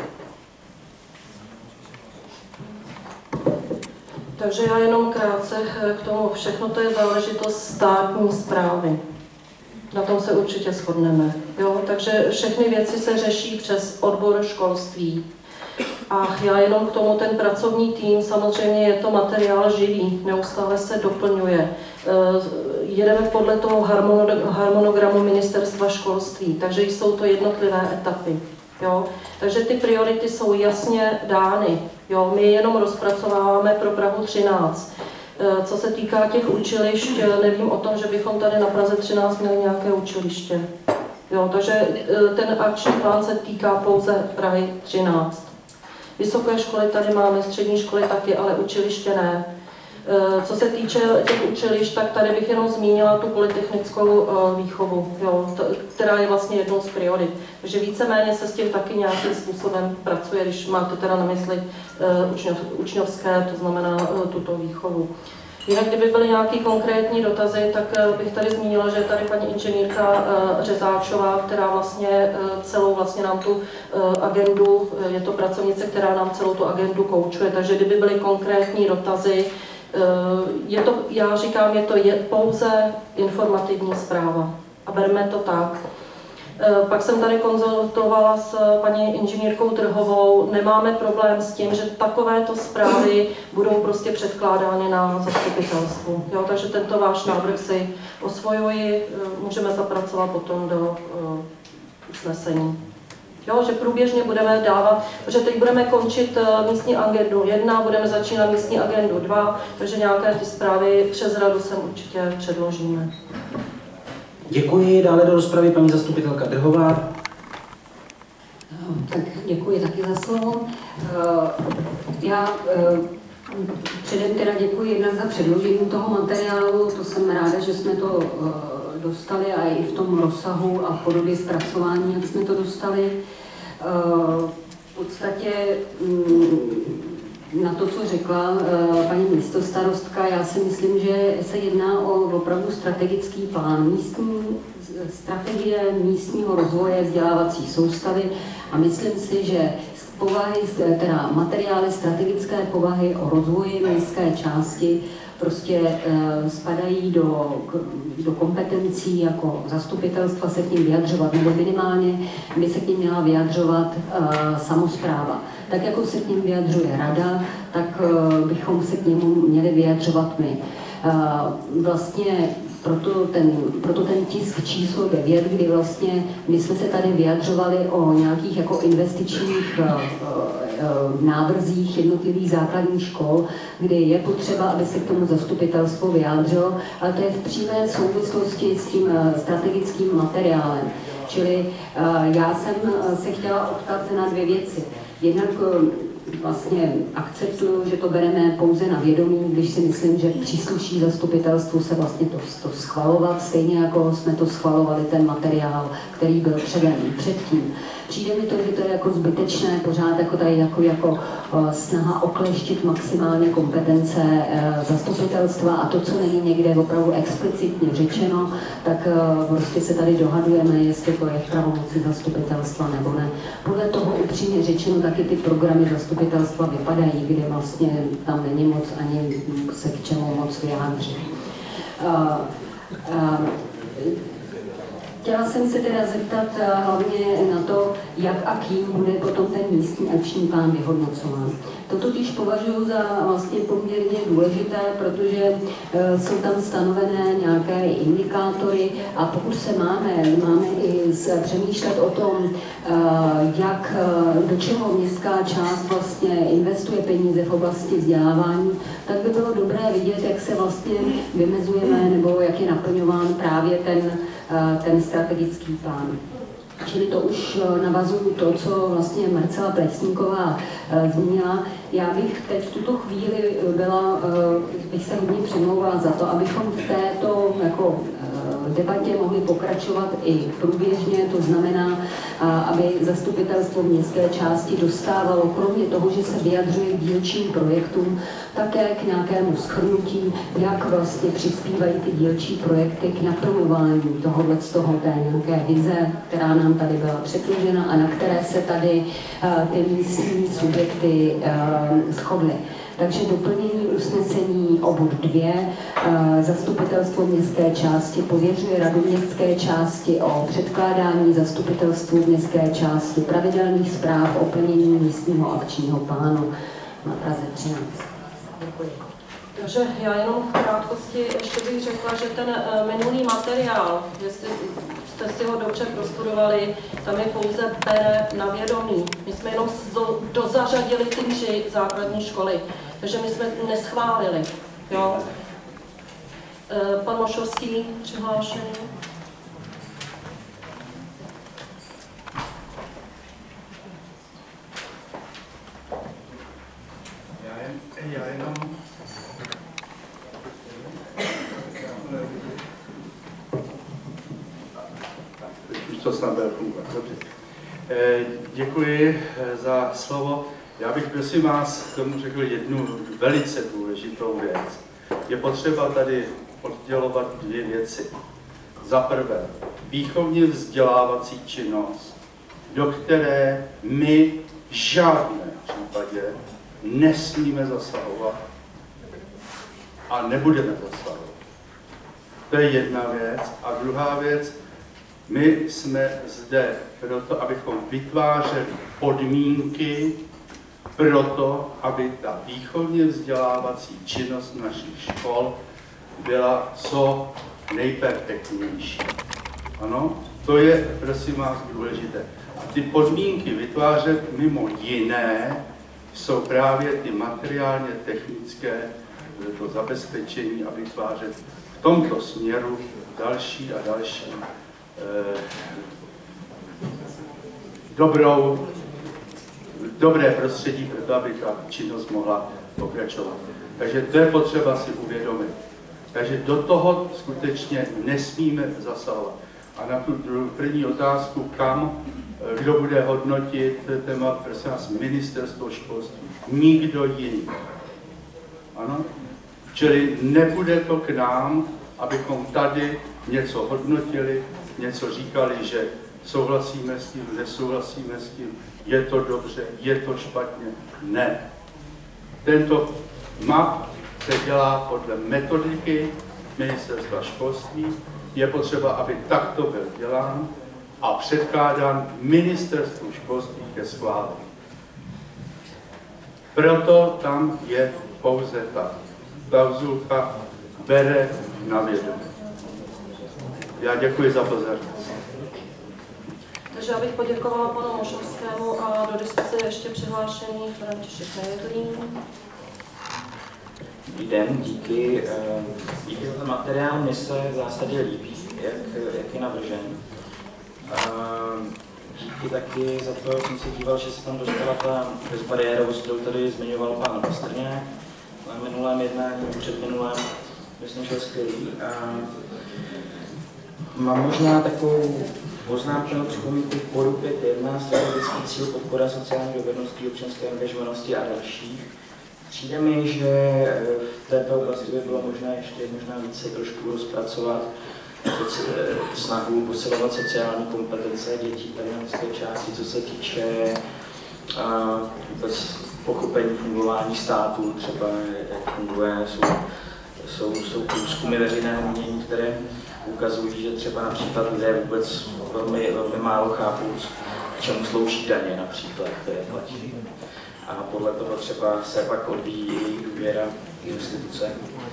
Takže já jenom krátce k tomu. Všechno to je záležitost státní správy. Na tom se určitě shodneme. Jo? Takže všechny věci se řeší přes odbor školství. A já jenom k tomu ten pracovní tým, samozřejmě je to materiál živý, neustále se doplňuje. Jedeme podle toho harmonogramu ministerstva školství, takže jsou to jednotlivé etapy. Jo? Takže ty priority jsou jasně dány. Jo? My jenom rozpracováváme pro Prahu 13. Co se týká těch učilišť, nevím o tom, že bychom tady na Praze 13 měli nějaké učiliště. Jo? Takže ten akční plán se týká pouze Prahy 13. Vysoké školy tady máme, střední školy taky, ale učiliště ne. Co se týče těch učilišť, tak tady bych jenom zmínila tu polytechnickou výchovu, jo, která je vlastně jednou z priorit. Takže víceméně se s tím taky nějakým způsobem pracuje, když máte teda na mysli učňovské, to znamená tuto výchovu. Jinak, kdyby byly nějaké konkrétní dotazy, tak bych tady zmínila, že je tady paní inženýrka Řezáčová, která vlastně celou vlastně nám tu agendu, je to pracovnice, která nám celou tu agendu koučuje, takže kdyby byly konkrétní dotazy, já říkám, je to pouze informativní zpráva a berme to tak. Pak jsem tady konzultovala s paní inženýrkou Trhovou, nemáme problém s tím, že takovéto zprávy budou prostě předkládány na zastupitelstvu. Jo, takže tento váš návrh si osvojuji, můžeme zapracovat potom do usnesení. Jo, že průběžně budeme dávat, protože teď budeme končit místní agendu 1, budeme začínat místní agendu 2, takže nějaké ty zprávy přes radu sem určitě předložíme. Děkuji. Dále do rozpravy paní zastupitelka Drhová. Tak děkuji taky za slovo. Já předem teda děkuji jednak za předložení toho materiálu, to jsem ráda, že jsme to dostali a i v tom rozsahu a v podobě zpracování, jak jsme to dostali. V podstatě na to, co řekla paní místostarostka, já si myslím, že se jedná o opravdu strategický plán strategie místního rozvoje vzdělávací soustavy a myslím si, že teda materiály strategické povahy o rozvoji městské části prostě spadají do kompetencí jako zastupitelstva se k ním vyjadřovat, nebo minimálně by se k ním měla vyjadřovat samospráva. Tak jako se k ním vyjadřuje rada, tak bychom se k němu měli vyjadřovat my. Vlastně proto ten tisk číslo 9, kdy vlastně my jsme se tady vyjadřovali o nějakých jako investičních návrzích jednotlivých základních škol, kdy je potřeba, aby se k tomu zastupitelstvo vyjádřilo, ale to je v přímé souvislosti s tím strategickým materiálem. Čili já jsem se chtěla optat na dvě věci. Jednak vlastně akceptuju, že to bereme pouze na vědomí, když si myslím, že přísluší zastupitelstvu se vlastně to schvalovat, stejně jako jsme to schvalovali ten materiál, který byl předtím. Přijde mi to, že to je jako zbytečné, pořád jako tady jako snaha okleštit maximálně kompetence zastupitelstva a to, co není někde opravdu explicitně řečeno, tak prostě se tady dohadujeme, jestli to je v pravomoci zastupitelstva nebo ne. Podle toho upřímně řečeno taky ty programy zastupitelstva vypadají, kde vlastně tam není moc ani se k čemu moc vyjádřit. Chtěla jsem se teda zeptat hlavně na to, jak a kým bude potom ten místní akční plán vyhodnocován. To totiž považuji za vlastně poměrně důležité, protože jsou tam stanovené nějaké indikátory a pokud se máme i přemýšlet o tom, do čeho městská část vlastně investuje peníze v oblasti vzdělávání, tak by bylo dobré vidět, jak se vlastně vymezujeme nebo jak je naplňován právě ten strategický plán. Čili to už navazuju to, co vlastně Marcela Plesníková zmínila. Já bych teď v tuto chvíli bych se hodně přemlouvala za to, abychom v této debatě mohli pokračovat i průběžně, to znamená, aby zastupitelstvo městské části dostávalo, kromě toho, že se vyjadřuje k dílčím projektům, také k nějakému shrnutí, jak vlastně přispívají ty dílčí projekty k naplňování té nějaké vize, která nám tady byla předložena a na které se tady ty místní subjekty shodly. Takže doplnění usnesení o bod 2. Zastupitelstvo městské části pověřuje radu městské části o předkládání zastupitelstvu městské části pravidelných zpráv o plnění místního akčního plánu na Praze 13. Děkuji. Takže já jenom v krátkosti ještě bych řekla, že ten minulý materiál, jestli jste si ho dobře prostudovali, tam je pouze bere na vědomí. My jsme jenom dozařadili ty 3 základní školy, takže my jsme neschválili. Jo? Pan Mošovský přihlášený. to snad bude fungovat. Dobře. Děkuji za slovo. Já bych prosím vás k tomu řekl jednu velice důležitou věc. Je potřeba tady oddělovat dvě věci. Za prvé, výchovně vzdělávací činnost, do které my v žádném případě nesmíme zasahovat a nebudeme zasahovat. To je jedna věc. A druhá věc, my jsme zde proto, abychom vytvářeli podmínky pro to, aby ta výchovně vzdělávací činnost našich škol byla co nejperfektnější. Ano, to je, prosím vás, důležité. A ty podmínky vytvářet mimo jiné jsou právě ty materiálně technické, to zabezpečení a vytvářet v tomto směru další a další dobré prostředí pro to, aby ta činnost mohla pokračovat. Takže to je potřeba si uvědomit. Takže do toho skutečně nesmíme zasahovat. A na tu první otázku, kam, kdo bude hodnotit téma, prosím vás, ministerstvo školství. Nikdo jiný. Ano? Čili nebude to k nám, abychom tady něco hodnotili, něco říkali, že souhlasíme s tím, nesouhlasíme s tím, je to dobře, je to špatně. Ne. Tento map se dělá podle metodiky ministerstva školství. Je potřeba, aby takto byl dělán a předkládán ministerstvu školství ke schválení. Proto tam je pouze ta klauzulka bere na vědomí. Já děkuji za pozornost. Takže já bych poděkovala panu Mošovskému a do diskuse ještě přihlášený František Nejedlý. Dobrý den, díky za ten materiál. Mně se v zásadě líbí, jak je navržen. Díky taky za to, jsem se díval, že se tam dostala ta bezbariérovost, kterou tady zmiňoval pan Pastrňák na minulém jednání, předminulém, myslím, že je skvělý. Mám možná takovou poznámku na připomínku k bodu 5.1, strategický cíl podpora sociální dovednosti, občanské angažovanosti a dalších. Přijde mi, že v této oblasti by bylo možná ještě více trošku rozpracovat snahu posilovat sociální kompetence dětí tady na té části, co se týče vůbec pochopení fungování státu, třeba jak funguje, jsou průzkumy veřejného mínění, které ukazují, že třeba například lidé vůbec velmi málo chápou, k čemu slouží daně například, které platí. A podle toho třeba se pak odvíjí jejich důvěra v instituce.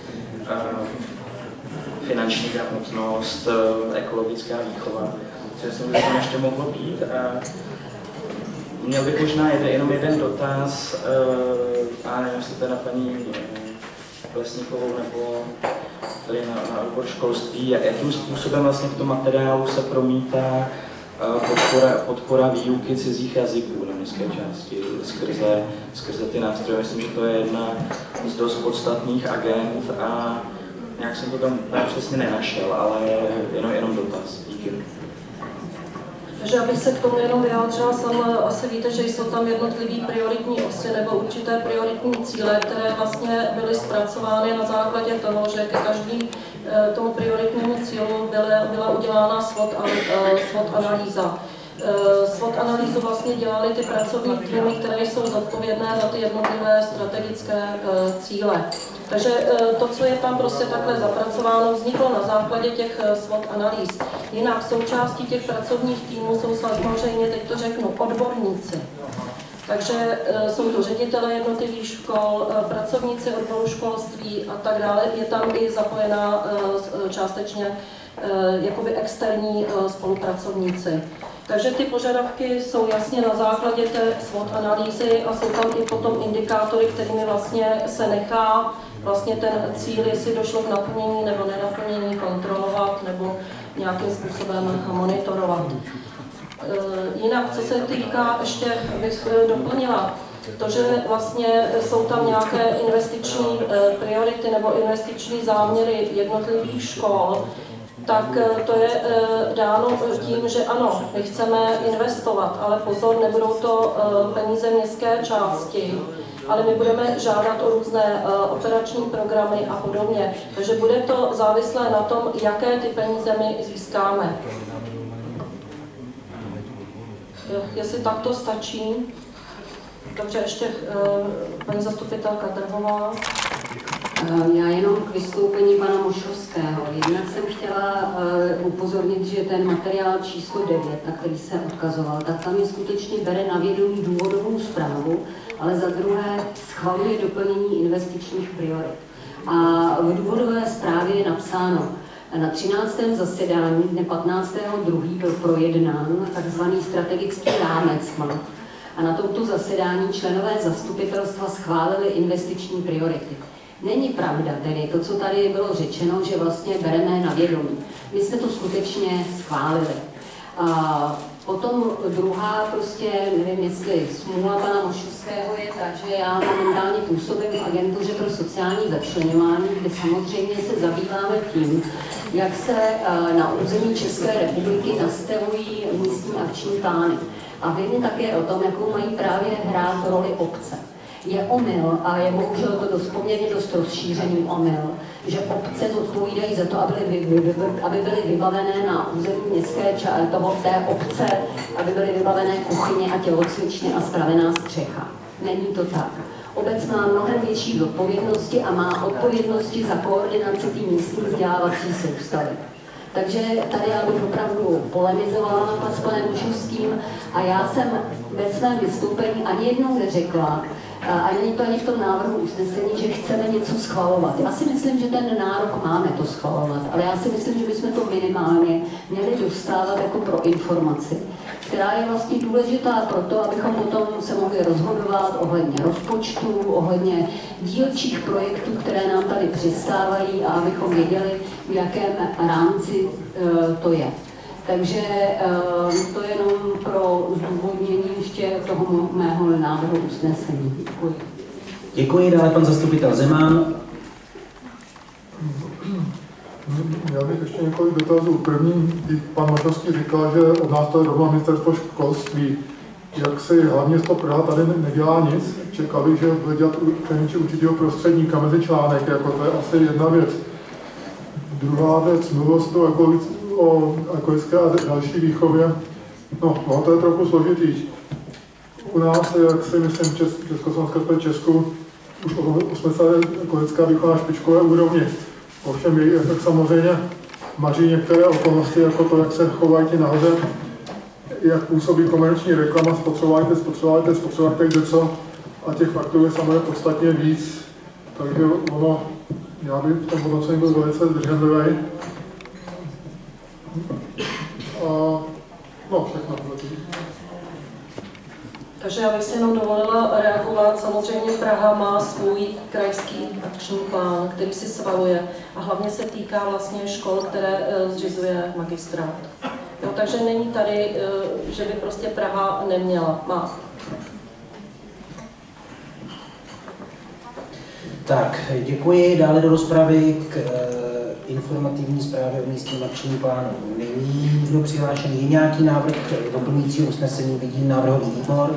Finanční gramotnost, ekologická výchova, což si myslím, že tam ještě mohlo být. Měl bych možná jenom jeden dotaz, a nevím, jestli to na paní Plesníkovou nebo tady na odbor školství, jakým způsobem vlastně v tom materiálu se promítá podpora výuky cizích jazyků na městské části skrze ty nástroje. Myslím, že to je jedna z dost podstatných agent a nějak jsem to tam přesně nenašel, ale jenom dotaz. Díky. Takže abych se k tomu jenom vyjádřila, asi víte, že jsou tam jednotlivý prioritní osy nebo určité prioritní cíle, které vlastně byly zpracovány na základě toho, že ke každý tomu prioritnímu cílu byla udělána SWOT analýza. SWOT analýzu vlastně dělali ty pracovní týmy, které jsou zodpovědné za ty jednotlivé strategické cíle. Takže to, co je tam prostě takhle zapracováno, vzniklo na základě těch SWOT analýz. Jinak součástí těch pracovních týmů jsou samozřejmě, teď to řeknu, odborníci. Takže jsou to ředitelé jednotlivých škol, pracovníci odboru školství a tak dále. Je tam i zapojená částečně jakoby externí spolupracovníci. Takže ty požadavky jsou jasně na základě té SWOT analýzy a jsou tam i potom indikátory, kterými vlastně se nechá vlastně ten cíl, jestli došlo k naplnění nebo nenaplnění, kontrolovat nebo nějakým způsobem monitorovat. Jinak, co se týká, ještě bych doplnila, to, že vlastně jsou tam nějaké investiční priority nebo investiční záměry jednotlivých škol, tak to je dáno tím, že ano, my chceme investovat, ale pozor, nebudou to peníze městské části, ale my budeme žádat o různé operační programy a podobně. Takže bude to závislé na tom, jaké ty peníze my získáme. Jestli tak to stačí. Dobře, ještě paní zastupitelka Drhová. Já jenom k vystoupení pana Mošovského. Jednak jsem chtěla upozornit, že ten materiál číslo 9, na který se odkazoval, tak tam je skutečně bere na vědomí důvodovou zprávu, ale za druhé schvaluje doplnění investičních priorit. A v důvodové zprávě je napsáno, na 13. zasedání dne 15.2. byl projednán tzv. Strategický rámec a na tomto zasedání členové zastupitelstva schválili investiční priority. Není pravda tedy to, co tady bylo řečeno, že vlastně bereme na vědomí. My jsme to skutečně schválili. A potom druhá, prostě nevím, jestli smůla pana Mošovského je tak, že já momentálně působím v agentuře pro sociální začleňování, kde samozřejmě se zabýváme tím, jak se na území České republiky nastavují místní akční plány. A víme také o tom, jakou mají právě hrát roli obce. Je omyl, a je bohužel to poměrně dost rozšířený omyl, že obce zodpovídají za to, aby byly vybavené na území městské té obce, aby byly vybavené kuchyně a tělocvičny a spravená střecha. Není to tak. Obec má mnohem větší odpovědnosti a má odpovědnosti za koordinaci té místní vzdělávací soustavy. Takže tady já bych opravdu polemizovala s panem Mošovským a já jsem ve svém vystoupení ani jednou neřekla, a není to ani v tom návrhu usnesení, že chceme něco schvalovat. Já si myslím, že ten nárok máme to schvalovat, ale já si myslím, že bychom to minimálně měli dostávat jako pro informaci, která je vlastně důležitá pro to, abychom potom se mohli rozhodovat ohledně rozpočtu, ohledně dílčích projektů, které nám tady přistávají a abychom věděli, v jakém rámci to je. Takže to je jenom pro zdůvodnění ještě toho mého návrhu usnesení. Děkuji. Děkuji, dále pan zastupitel Zeman. Já bych ještě několik dotazů. První, pan Mošovský říkal, že od nás to je doma ministerstvo školství. Jak si hlavně město Praha tady nedělá nic, čekali, že bude dělat určitého prostředníka mezi článek, jako to je asi jedna věc. Druhá věc, mluvil jste o ekologické a další výchově. No, to je trochu složitý. U nás, jak si myslím, Československé Česku, už 80 ekologická výchova na špičkové úrovni. Ovšem její efekt samozřejmě maří některé okolnosti, jako to, jak se chovají ti nahoře, jak působí komerční reklama, spotřebujete kde co, a těch faktorů je samozřejmě podstatně víc. Takže ono, já bych v tom hodnocení byl velice zdrženlivý. No, všechno. Takže já bych si jenom dovolila reagovat. Samozřejmě Praha má svůj krajský akční plán, který si schvaluje a hlavně se týká vlastně škol, které zřizuje magistrát. Jo, takže není tady, že by prostě Praha neměla. Má. Tak, děkuji. Dále do rozpravy k informativní zprávě o místním akčním plánu. Není nikdo přihlášený. Je nějaký návrh doplňujícího usnesení? Vidím návrhový výbor.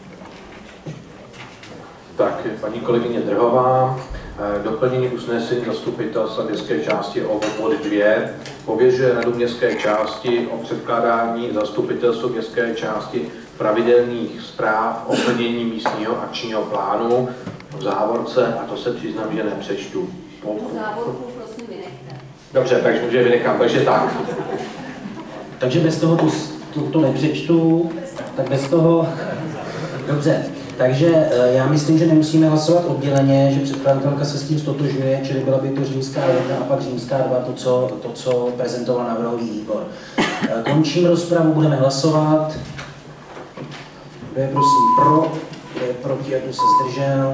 Tak, paní kolegyně Drhová, doplnění usnesení zastupitelstva městské části o bod 2 pověřuje radu městské části o předkládání zastupitelstvu městské části pravidelných zpráv o plnění místního akčního plánu v závorce, a to se přiznám, že nepřečtu. Závorku prosím vynechte. Dobře, takže může vynechám, takže tak. Takže bez toho to nepřečtu, tak bez toho, dobře. Takže já myslím, že nemusíme hlasovat odděleně, že předkladatelka se s tím stotožňuje, čili byla by to římská 1 a pak římská 2, to, co prezentoval návrhový výbor. Končím rozpravu, budeme hlasovat. Kdo je prosím pro, kdo je proti, a kdo se zdržel.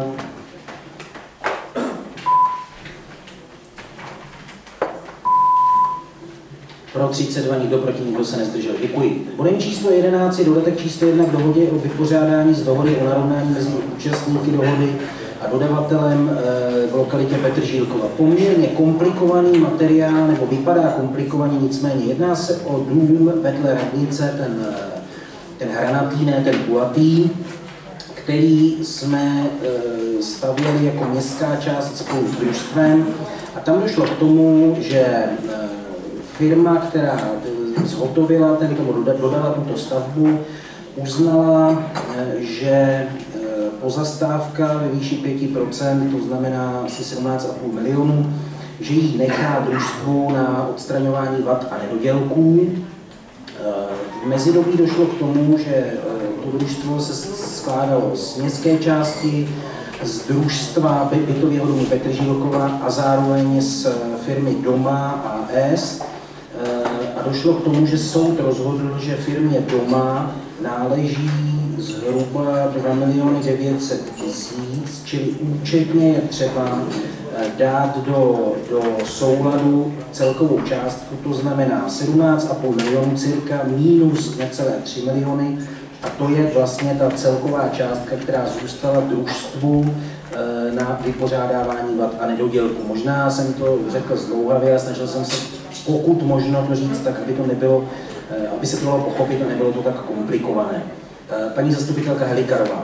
Pro 32, nikdo proti, nikdo se nezdržel. Děkuji. Bodem číslo 11 je dodatek číslo 1 k dohodě o vypořádání z dohody o narovnání mezi účastníky dohody a dodavatelem v lokalitě Petržílkova. Poměrně komplikovaný materiál, nebo vypadá komplikovaně, nicméně jedná se o dům vedle radnice, ten hranatý, ne ten kulatý, který jsme stavěli jako městská část spolu s družstvem. A tam došlo k tomu, že firma, která zhotovila dodala tuto stavbu, uznala, že pozastávka ve výši 5%, to znamená asi 17,5 milionů, že ji nechá družstvu na odstraňování vad a nedodělků. V mezidobí došlo k tomu, že to družstvo se skládalo z městské části, z družstva bytového domu Petržílkova a zároveň z firmy Doma a.s. A došlo k tomu, že soud rozhodl, že firmě Doma náleží zhruba 2 900 000, čili účetně je třeba dát do souladu celkovou částku, to znamená 17,5 milionů cirka minus necelé 3 miliony, a to je vlastně ta celková částka, která zůstala družstvu na vypořádávání vad a nedodělku. Možná jsem to řekl zdlouhavě a snažil jsem se pokud možno to říct tak, aby to nebylo, aby se to dalo pochopit a nebylo to tak komplikované. Paní zastupitelka Helikarová.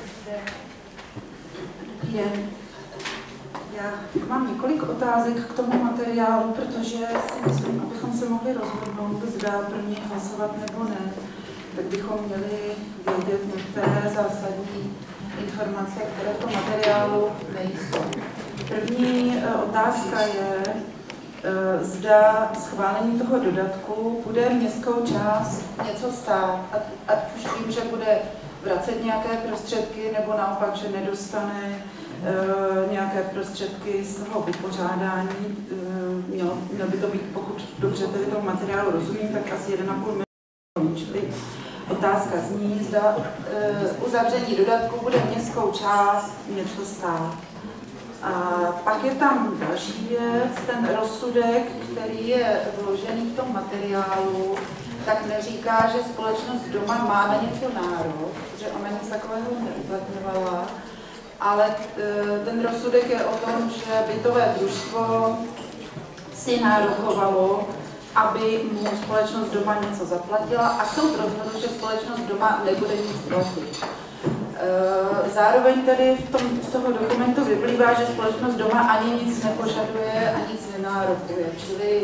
Já mám několik otázek k tomu materiálu, protože si myslím, abychom se mohli rozhodnout, zda pro něj hlasovat nebo ne, tak bychom měli vědět některé zásadní informace, které v tom materiálu nejsou. První otázka je, zda schválení toho dodatku bude městskou část něco stát, ať už tím, že bude vracet nějaké prostředky, nebo naopak, že nedostane nějaké prostředky z toho vypořádání. Měl by to být, pokud dobře tedy tomu materiálu rozumím, tak asi 1,5 milionu. Čili otázka zní, zda uzavření dodatku bude městskou část něco stát. A pak je tam další věc, ten rozsudek, který je vložený v tom materiálu, tak neříká, že společnost Doma má na něco nárok, že ona nic takového neuplatňovala, ale ten rozsudek je o tom, že bytové družstvo si nárokovalo, aby mu společnost Doma něco zaplatila, a soud rozhodl, že společnost Doma nebude nic platit. Zároveň tedy z toho dokumentu vyplývá, že společnost Doma ani nic nepožaduje a nic nenárokuje, čili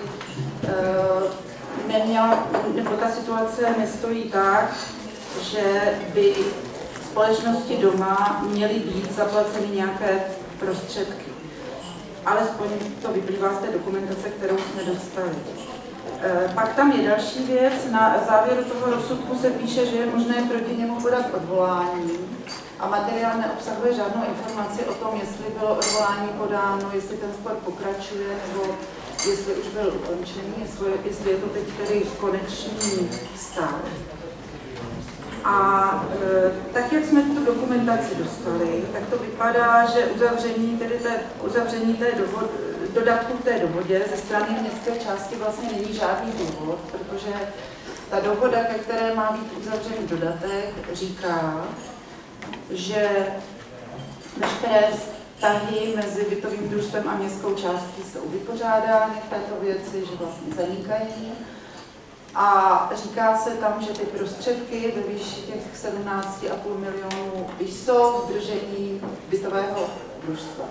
nebo ta situace nestojí tak, že by společnosti Doma měly být zaplaceny nějaké prostředky. Alespoň to vyplývá z té dokumentace, kterou jsme dostali. Pak tam je další věc, na závěru toho rozsudku se píše, že je možné proti němu podat odvolání a materiál neobsahuje žádnou informaci o tom, jestli bylo odvolání podáno, jestli ten spor pokračuje, nebo jestli už byl ukončený, jestli je to teď tedy konečný stav. A tak, jak jsme tu dokumentaci dostali, tak to vypadá, že uzavření té dodatku k té dohodě ze strany městské části vlastně není žádný důvod, protože ta dohoda, ke které má být uzavřený dodatek, říká, že veškeré vztahy mezi bytovým družstvem a městskou částí jsou vypořádány v této věci, že vlastně zanikají. A říká se tam, že ty prostředky ve výši těch 17,5 milionů jsou v držení bytového družstva.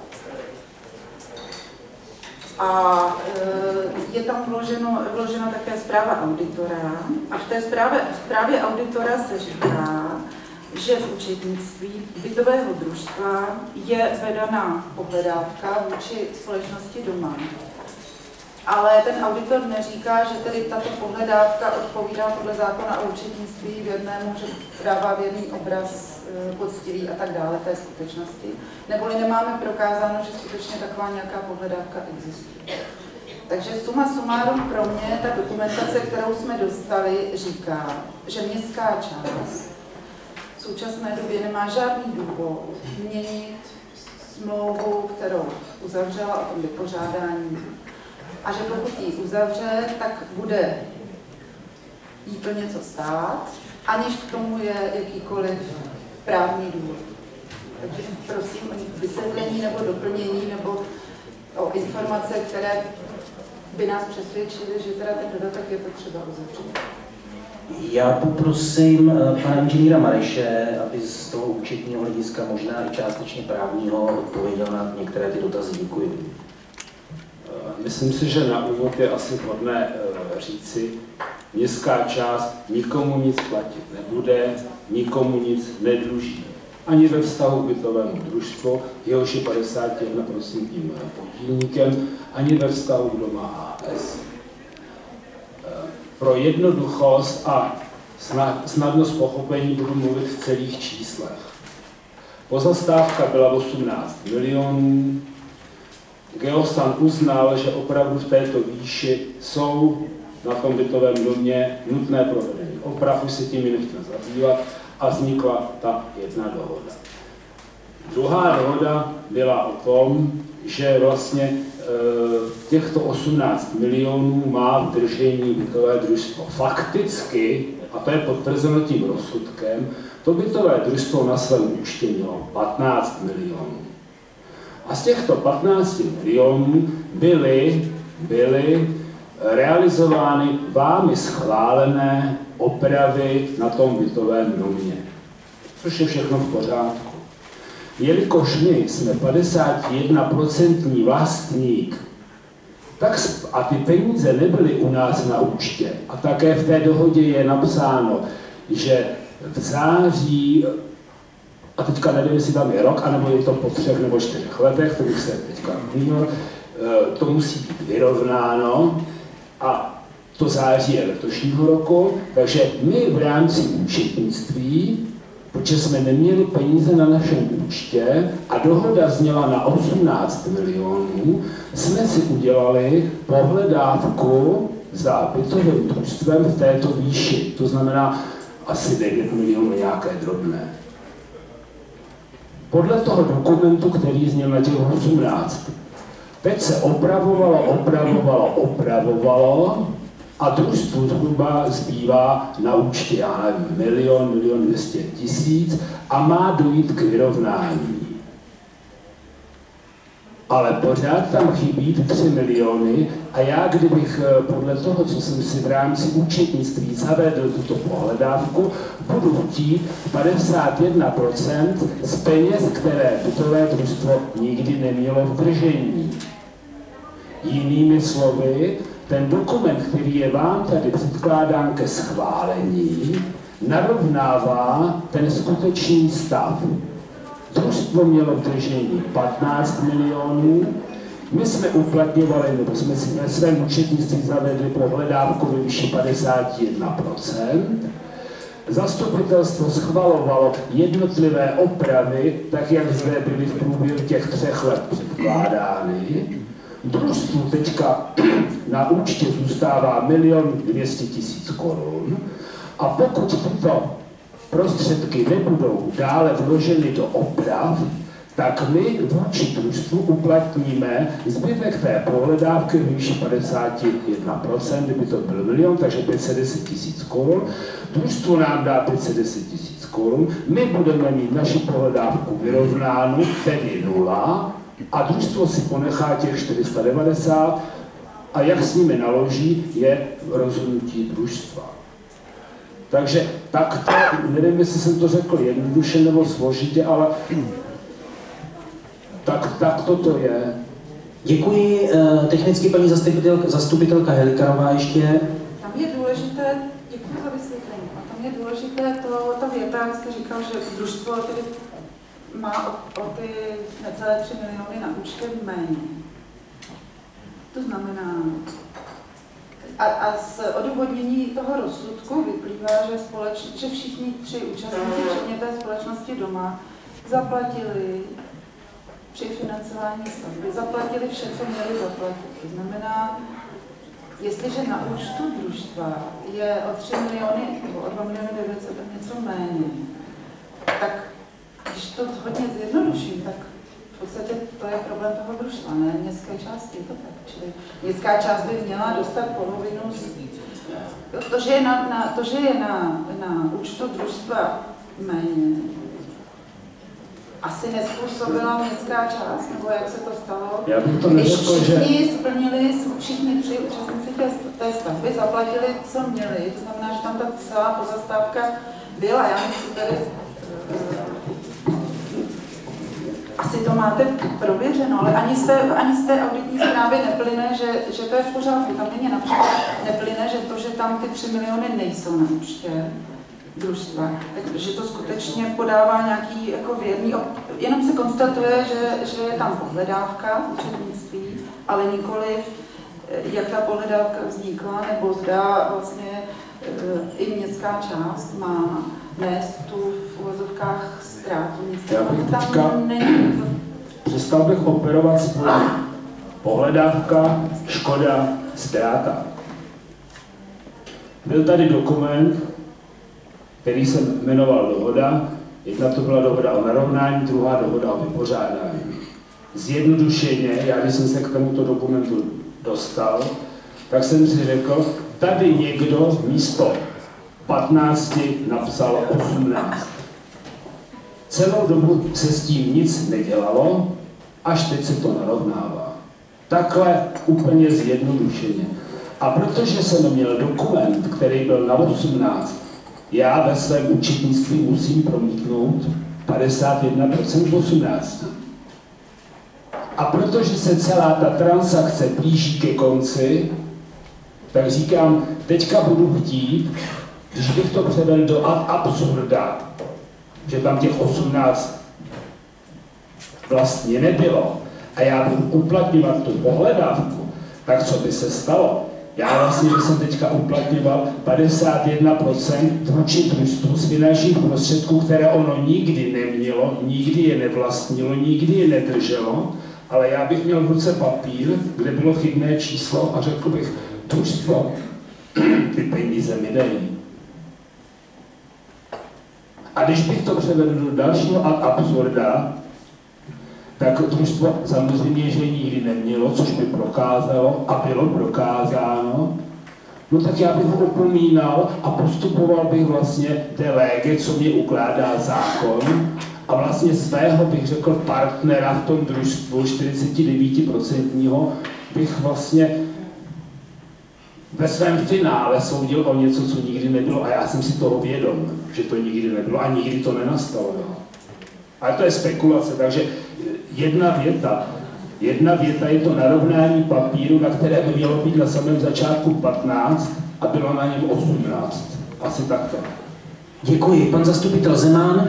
A je tam vložena také zpráva auditora. A v té zprávě auditora se říká, že v účetnictví bytového družstva je vedena pohledávka vůči společnosti Doma. Ale ten auditor neříká, že tedy tato pohledávka odpovídá podle zákona o účetnictví věrnému, že dává věrný obraz poctivý a tak dále té skutečnosti. Neboli nemáme prokázáno, že skutečně taková nějaká pohledávka existuje. Takže suma sumárum pro mě, ta dokumentace, kterou jsme dostali, říká, že městská část v současné době nemá žádný důvod měnit smlouvu, kterou uzavřela o tom vypořádání. A že pokud ji uzavře, tak bude jí to něco stát, aniž k tomu je jakýkoliv právní důvod. Takže prosím o vysvětlení nebo doplnění nebo o informace, které by nás přesvědčily, že teda ten dodatek je potřeba uzavřít. Já poprosím pana inženýra Mareše, aby z toho účetního hlediska, možná i částečně právního, odpověděl na některé ty dotazy. Děkuji. Myslím si, že na úvod je asi vhodné říci, městská část nikomu nic platit nebude, nikomu nic nedluží. Ani ve vztahu k bytovému družstvu, jehož je 51% podílníkem, ani ve vztahu k Doma AS. Pro jednoduchost a snadnost pochopení budu mluvit v celých číslech. Pozastávka byla 18 milionů. Geostan uznal, že opravdu v této výši jsou na tom bytovém domě nutné provedení oprav, už se tím nechtěl zabývat a vznikla ta jedna dohoda. Druhá dohoda byla o tom, že vlastně těchto 18 milionů má v držení bytové družstvo. Fakticky, a to je potvrzeno tím rozsudkem, to bytové družstvo na svém účtě mělo 15 milionů. A z těchto 15 milionů byly realizovány vámi schválené opravy na tom bytovém domě, což je všechno v pořádku. Jelikož my jsme 51% vlastník, tak a ty peníze nebyly u nás na účtě, a také v té dohodě je napsáno, že v září, a teďka nevím, jestli tam je rok, anebo je to po 3 nebo 4 letech, to bych se teďka mínil, to musí být vyrovnáno, a to září je letošního roku, takže my v rámci účetnictví, protože jsme neměli peníze na našem účtě a dohoda zněla na 18 milionů, jsme si udělali pohledávku za bytovým družstvem v této výši, to znamená asi 9 milionů nějaké drobné. Podle toho dokumentu, který zněl na těch 18, teď se opravovalo a družstvu zhruba zbývá na účtě, já nevím, 1 200 000 a má dojít k vyrovnání. Ale pořád tam chybí 3 miliony a já, kdybych podle toho, co jsem si v rámci účetnictví zavedl tuto pohledávku, budu chtít 51% z peněz, které bytové družstvo nikdy nemělo v držení. Jinými slovy, ten dokument, který je vám tady předkládán ke schválení, narovnává ten skutečný stav. Družstvo mělo v držení 15 milionů, my jsme uplatňovali, nebo jsme si ve svém účetnictví zavedli pohledávku ve výši 51%. Zastupitelstvo schvalovalo jednotlivé opravy, tak jak zde byly v průběhu těch 3 let předkládány. Družstvu teďka na účtě zůstává 1 200 000 korun a pokud tyto prostředky nebudou dále vloženy do oprav, tak my vůči družstvu uplatníme zbytek té pohledávky v výši 51%, kdyby to byl 1 milion, takže 510 000 korun. Družstvo nám dá 510 000 korun, my budeme mít naši pohledávku vyrovnánu, tedy 0, a družstvo si ponechá těch 490 a jak s nimi naloží, je rozhodnutí družstva. Takže takto, nevím, jestli jsem to řekl jednoduše nebo složitě, ale tak to je. Děkuji. Technicky paní zastupitelka Helikarová ještě. Tam je důležité, děkuji za vysvětlení, a tam je důležité ta věta, jak jste říkal, že družstvo tedy má o ty necelé 3 miliony na účtě méně. To znamená, a z odůvodnění toho rozsudku vyplývá, že všichni 3 účastníci, včetně té společnosti Doma, zaplatili při financování stavby, zaplatili vše, co měli zaplatit. To znamená, jestliže na účtu družstva je o 3 miliony nebo o 2 miliony 900 něco méně, tak když to hodně zjednoduším, tak v podstatě to je problém toho družstva, ne městské části, je to tak. Čili městská část by měla dostat polovinu to, že je na účtu družstva méně, asi nezpůsobila městská část, nebo jak se to stalo? Já bych to Když neřekl, všichni splnili, všichni tři účastníci té stavby zaplatili, co měli, to znamená, že tam ta celá pozastávka byla. Já myslím, tady asi to máte prověřeno, ale ani z té auditní zprávy neplyne, že to je v pořádku. Tam není například neplyne, že to, že tam ty 3 miliony nejsou na účtě družstva, takže to skutečně podává nějaký jako věrný, jenom se konstatuje, že je tam pohledávka účetnictví, ale nikoli jak ta pohledávka vznikla, nebo zda vlastně i městská část má nést tu v uvozovkách ztrátu. Já bych teďka přestal bych operovat spolu pohledávka, škoda, ztráta. Byl tady dokument, který se jmenoval dohoda. Jedna to byla dohoda o narovnání, druhá dohoda o vypořádání. Zjednodušeně, já když jsem se k tomuto dokumentu dostal, tak jsem si řekl, tady někdo místo 15 napsal 18. Celou dobu se s tím nic nedělalo, až teď se to narovnává. Takhle úplně zjednodušeně. A protože jsem měl dokument, který byl na 18, já ve svém účetnictví musím promítnout 51% 18. A protože se celá ta transakce blíží ke konci, tak říkám, teďka budu chtít, když bych to převedl do ad absurda, že tam těch 18 vlastně nebylo a já budu uplatňovat tu pohledávku, tak co by se stalo? Já vlastně, že jsem teďka uplatňoval 51% vůči družstvu z finančních prostředků, které ono nikdy nemělo, nikdy je nevlastnilo, nikdy je nedrželo, ale já bych měl v ruce papír, kde bylo chybné číslo a řekl bych, družstvo, ty peníze mi dej. A když bych to převedl do dalšího ad absurda, tak družstvo samozřejmě, že nikdy nemělo, což by prokázalo a bylo prokázáno, no tak já bych ho upomínal a postupoval bych vlastně té lége, co mě ukládá zákon, a vlastně svého, bych řekl, partnera v tom družstvu, 49% bych vlastně ve svém finále soudil o něco, co nikdy nebylo, a já jsem si toho vědom, že to nikdy nebylo a nikdy to nenastalo. Ale to je spekulace, takže jedna věta je to narovnání papíru, na které by mělo být na samém začátku 15 a bylo na něm 18. Asi takto. Děkuji. Pan zastupitel Zeman.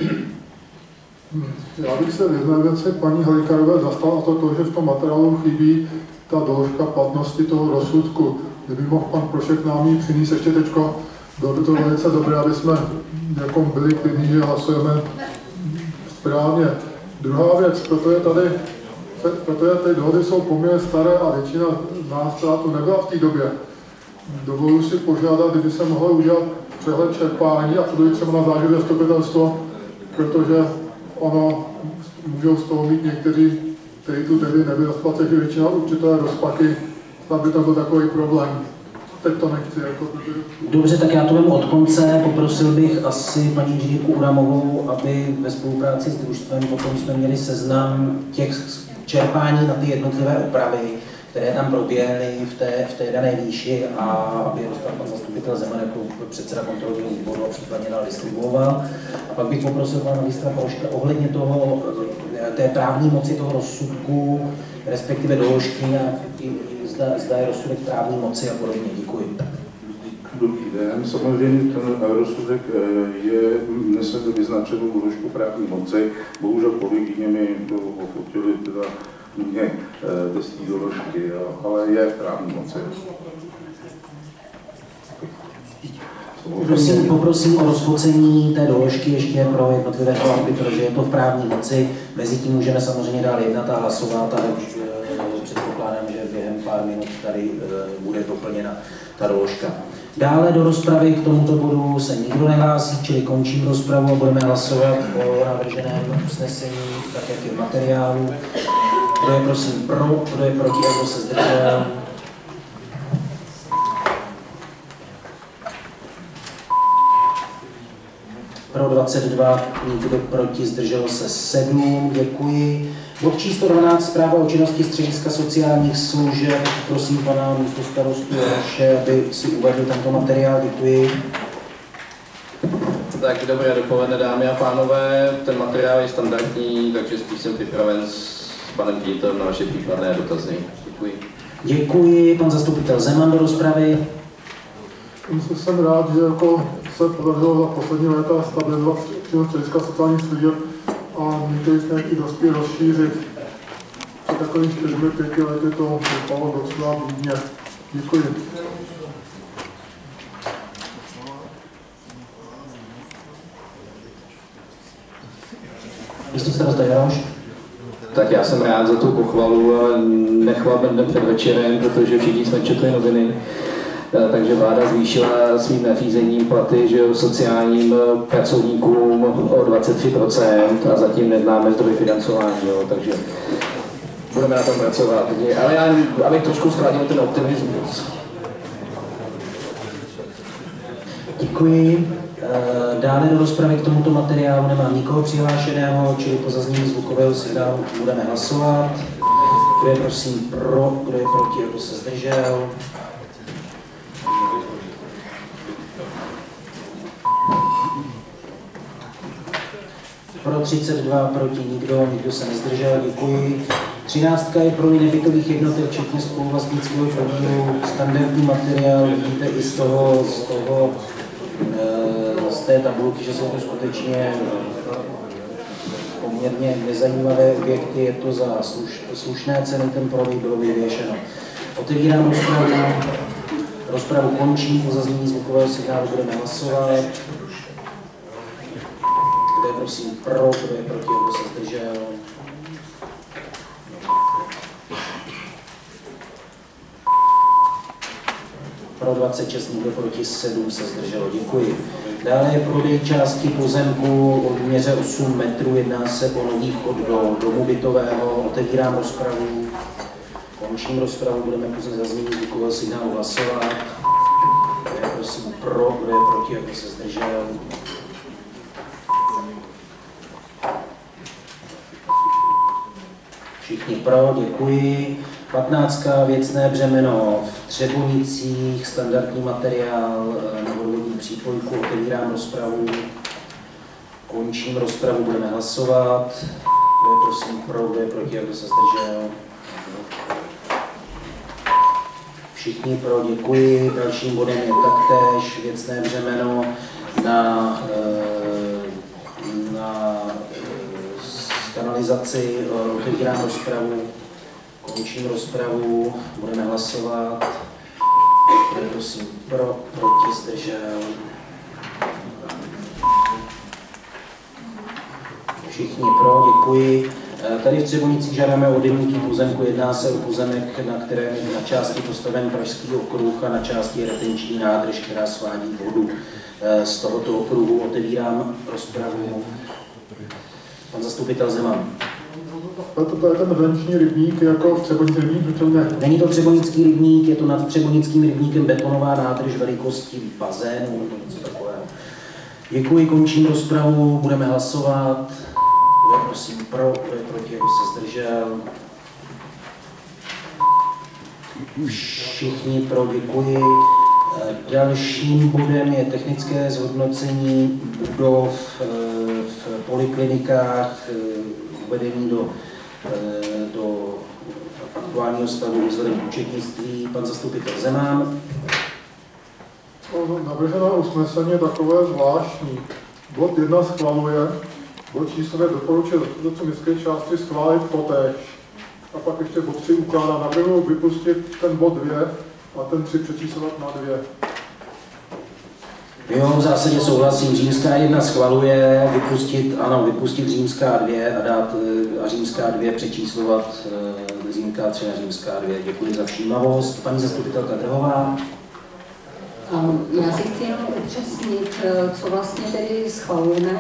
Já bych se v jedné věci paní Halikarové zastal, a to, že v tom materiálu chybí ta doložka platnosti toho rozsudku. Kdyby mohl pan Prošek nám ji přinést ještě teďko, bylo by to velice dobré, aby jsme jako byli klidní, že hlasujeme správně. Druhá věc, protože ty dohody jsou poměrně staré a většina z nás státu nebyla v té době. Dovoluji si požádat, kdyby se mohlo udělat přehled čerpání a to by třeba na zážit zastupitelstvo, protože ono můžou z toho mít někteří, kteří tu tehdy nebyli v že většina určité rozpaky, snad by to byl takový problém. Teď to nechci. Dobře, tak já to vemu od konce. Poprosil bych asi paní inženýrku Uramovou, aby ve spolupráci s družstvem potom jsme měli seznam těch čerpání na ty jednotlivé opravy, které tam proběhly v té dané výši, a aby je dostal pan zastupitel Zeman jako předseda kontrolního výboru a případně dál distribuoval. A pak bych poprosil pana ministra Proška ohledně toho, té právní moci toho rozsudku, respektive doložky, zda je rozsudek právní moci a podobně. Děkuji. Dobrý den. Samozřejmě ten rozsudek nese vyznačenou doložku právní moci. Bohužel kolegyně mi to ofotili teda mě bez té doložky, ale je právní moci. Poprosím o rozfocení té doložky ještě pro jednotlivé platby, protože je to v právní moci. Mezitím můžeme samozřejmě dál jednat a hlasovat, a už předpokládám, že během pár minut tady bude doplněna ta doložka. Dále do rozpravy k tomuto bodu se nikdo nehlásí, čili končím rozpravu a budeme hlasovat o navrženém usnesení, tak jak je v materiálu. Kdo je prosím pro, kdo je proti a kdo se zdržel? Pro 22, nikdo proti, zdrželo se 7, děkuji. Bod číslo 12, zpráva o činnosti střediska sociálních služeb. Prosím pana místostarostu Jaroše, aby si uvedl tento materiál, děkuji. Tak dobré dopoledne, dámy a pánové. Ten materiál je standardní, takže spíš jsem připraven s panem ředitelem na vaše případné dotazy. Děkuji. Děkuji. Pan zastupitel Zeman do rozpravy. Jsem rád, že jako se podařilo za poslední léta stabilizovat činnost střediska sociálních služeb a některý jsme i dospěli rozšířit. Před takovým 4-5 lety to vypadalo docela výdně. Děkuji. Místostarosta Jaroš. Tak já jsem rád za tu pochvalu a nechvalbem den před večerem, protože všichni jsme četli noviny. Takže vláda zvýšila svým nařízením platy, že sociálním pracovníkům o 23% a zatím neznáme zdroj financování, jo, takže budeme na tom pracovat. Ale já, abych trošku skladil ten optimismus. Děkuji. Dále do rozpravy k tomuto materiálu nemám nikoho přihlášeného, čili po zaznění zvukového signálu budeme hlasovat. Kdo je prosím pro, kdo je proti, kdo se zdržel. Pro 32, proti nikdo, nikdo se nezdržel, děkuji. 13 je pro nebytových jednotek, včetně spoluvlastnického podílu, standardní materiál, vidíte i z té tabulky, že jsou to skutečně poměrně nezajímavé objekty, je to za slušné ceny, ten prodej bylo vyvěšeno. Otevírám rozpravu končím, po zaznění zvukového signálu budeme hlasovat. Kdo je prosím pro, kdo je proti, kdo se zdržel. Pro 26, nikdo proti, 7 se zdrželo. Děkuji. Dále je prodej části pozemku o výměře 8 metrů, jedná se o nový vchod do domu bytového. Otevírám rozpravu. Končím rozpravu, budeme po zaznění zvukového signálu hlasovat. Kdo je prosím pro, kdo je proti, kdo se zdržel. Všichni pro, děkuji. 15. věcné břemeno v Třebonicích, standardní materiál na vodovodní přípojku. Otevírám rozpravu. Končím rozpravu, budeme hlasovat. Kdo je prosím pro, kdo je proti, kdo se zdržel. Všichni pro, děkuji. Dalším bodem je taktéž věcné břemeno na kanalizaci. Otevírám rozpravu. Končím rozpravu, budeme hlasovat. Prosím pro, proti, zdržel. Všichni pro, děkuji. Tady v Třebonicích žádáme o odejmutí pozemku. Jedná se o pozemek, na kterém je na části postaven Pražský okruh a na části retenční nádrž, která svádí vodu z tohoto okruhu. Otevírám rozpravu. Pan zastupitel Zeman. To je ten venční rybník, jako v Třebonický rybník? Ne. Není to Třebonický rybník, je to nad Třebonickým rybníkem betonová nádrž velikosti bazénu nebo něco takového. Děkuji, končím rozpravu, budeme hlasovat. Kdo je prosím pro, kdo je proti, kdo se zdržel. Všichni pro, děkuji. Dalším bodem je technické zhodnocení budov v poliklinikách, uvedení do aktuálního stavu vzhledem k účetnictví. Pan zastupitel Zeman. Navržené usnesení je takové zvláštní. Bod 1 schvaluje, bod číslo 2 doporučuje zastupitelstvu městské části schválit totéž. A pak ještě bod 3 ukládá navrhu vypustit ten bod 2 a ten 3 přečíslovat na 2. Jo, v zásadě souhlasím. Římská 1 schvaluje vypustit římská 2 a dát a římská 2 přečíslovat římská 3 a římská 2. Děkuji za všímavost. Paní zastupitelka Drhová. Já si chci jenom upřesnit, co vlastně tedy schvalujeme.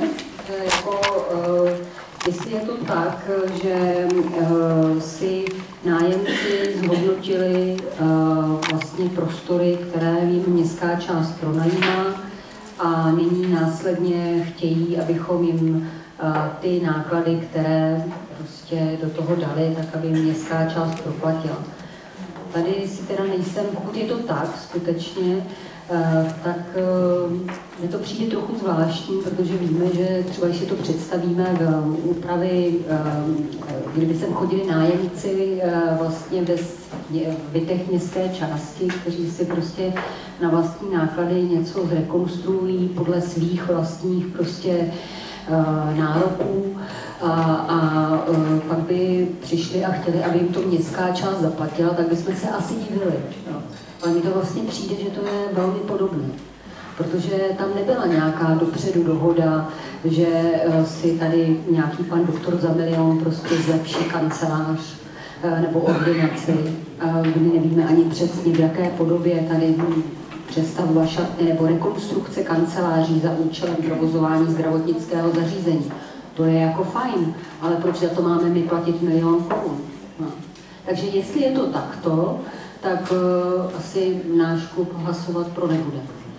Jestli je to tak, že si nájemci zhodnotili vlastně prostory, které jim městská část pronajímá a nyní následně chtějí, abychom jim ty náklady, které prostě do toho dali, tak aby městská část proplatila. Tady si teda nejsem, pokud je to tak skutečně, tak mi to přijde trochu zvláštní, protože víme, že třeba když si to představíme v úpravy, kdyby sem chodili nájemníci vlastně v bytech městské části, kteří si prostě na vlastní náklady něco zrekonstruují podle svých vlastních prostě nároků a pak by přišli a chtěli, aby jim to městská část zaplatila, tak bychom se asi divili. No. Ale mi to vlastně přijde, že to je velmi podobné. Protože tam nebyla nějaká dopředu dohoda, že si tady nějaký pan doktor za milion prostě zlepší kancelář nebo ordinaci, kdy nevíme ani přesně v jaké podobě tady přestavba šatny nebo rekonstrukce kanceláří za účelem provozování zdravotnického zařízení. To je jako fajn, ale proč za to máme my platit 1 000 000 korun? No. Takže jestli je to takto, tak asi náš klub hlasovat pro nebude.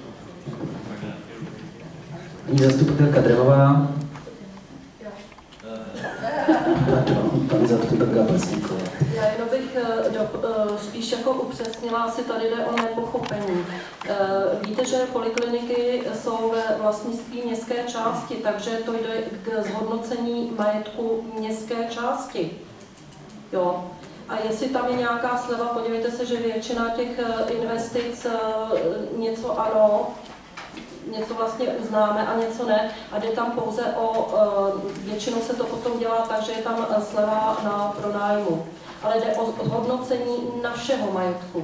Paní zastupitelka Drhová. Paní zastupitelka Plesníková. Já jenom bych spíš jako upřesnila, asi tady jde o nepochopení. Víte, že polikliniky jsou ve vlastnictví městské části, takže to jde k zhodnocení majetku městské části. Jo. A jestli tam je nějaká sleva, podívejte se, že většina těch investic něco ano, něco vlastně uznáme a něco ne. A jde tam pouze o, většinou se to potom dělá tak, že je tam sleva na pronájmu. Ale jde o hodnocení našeho majetku.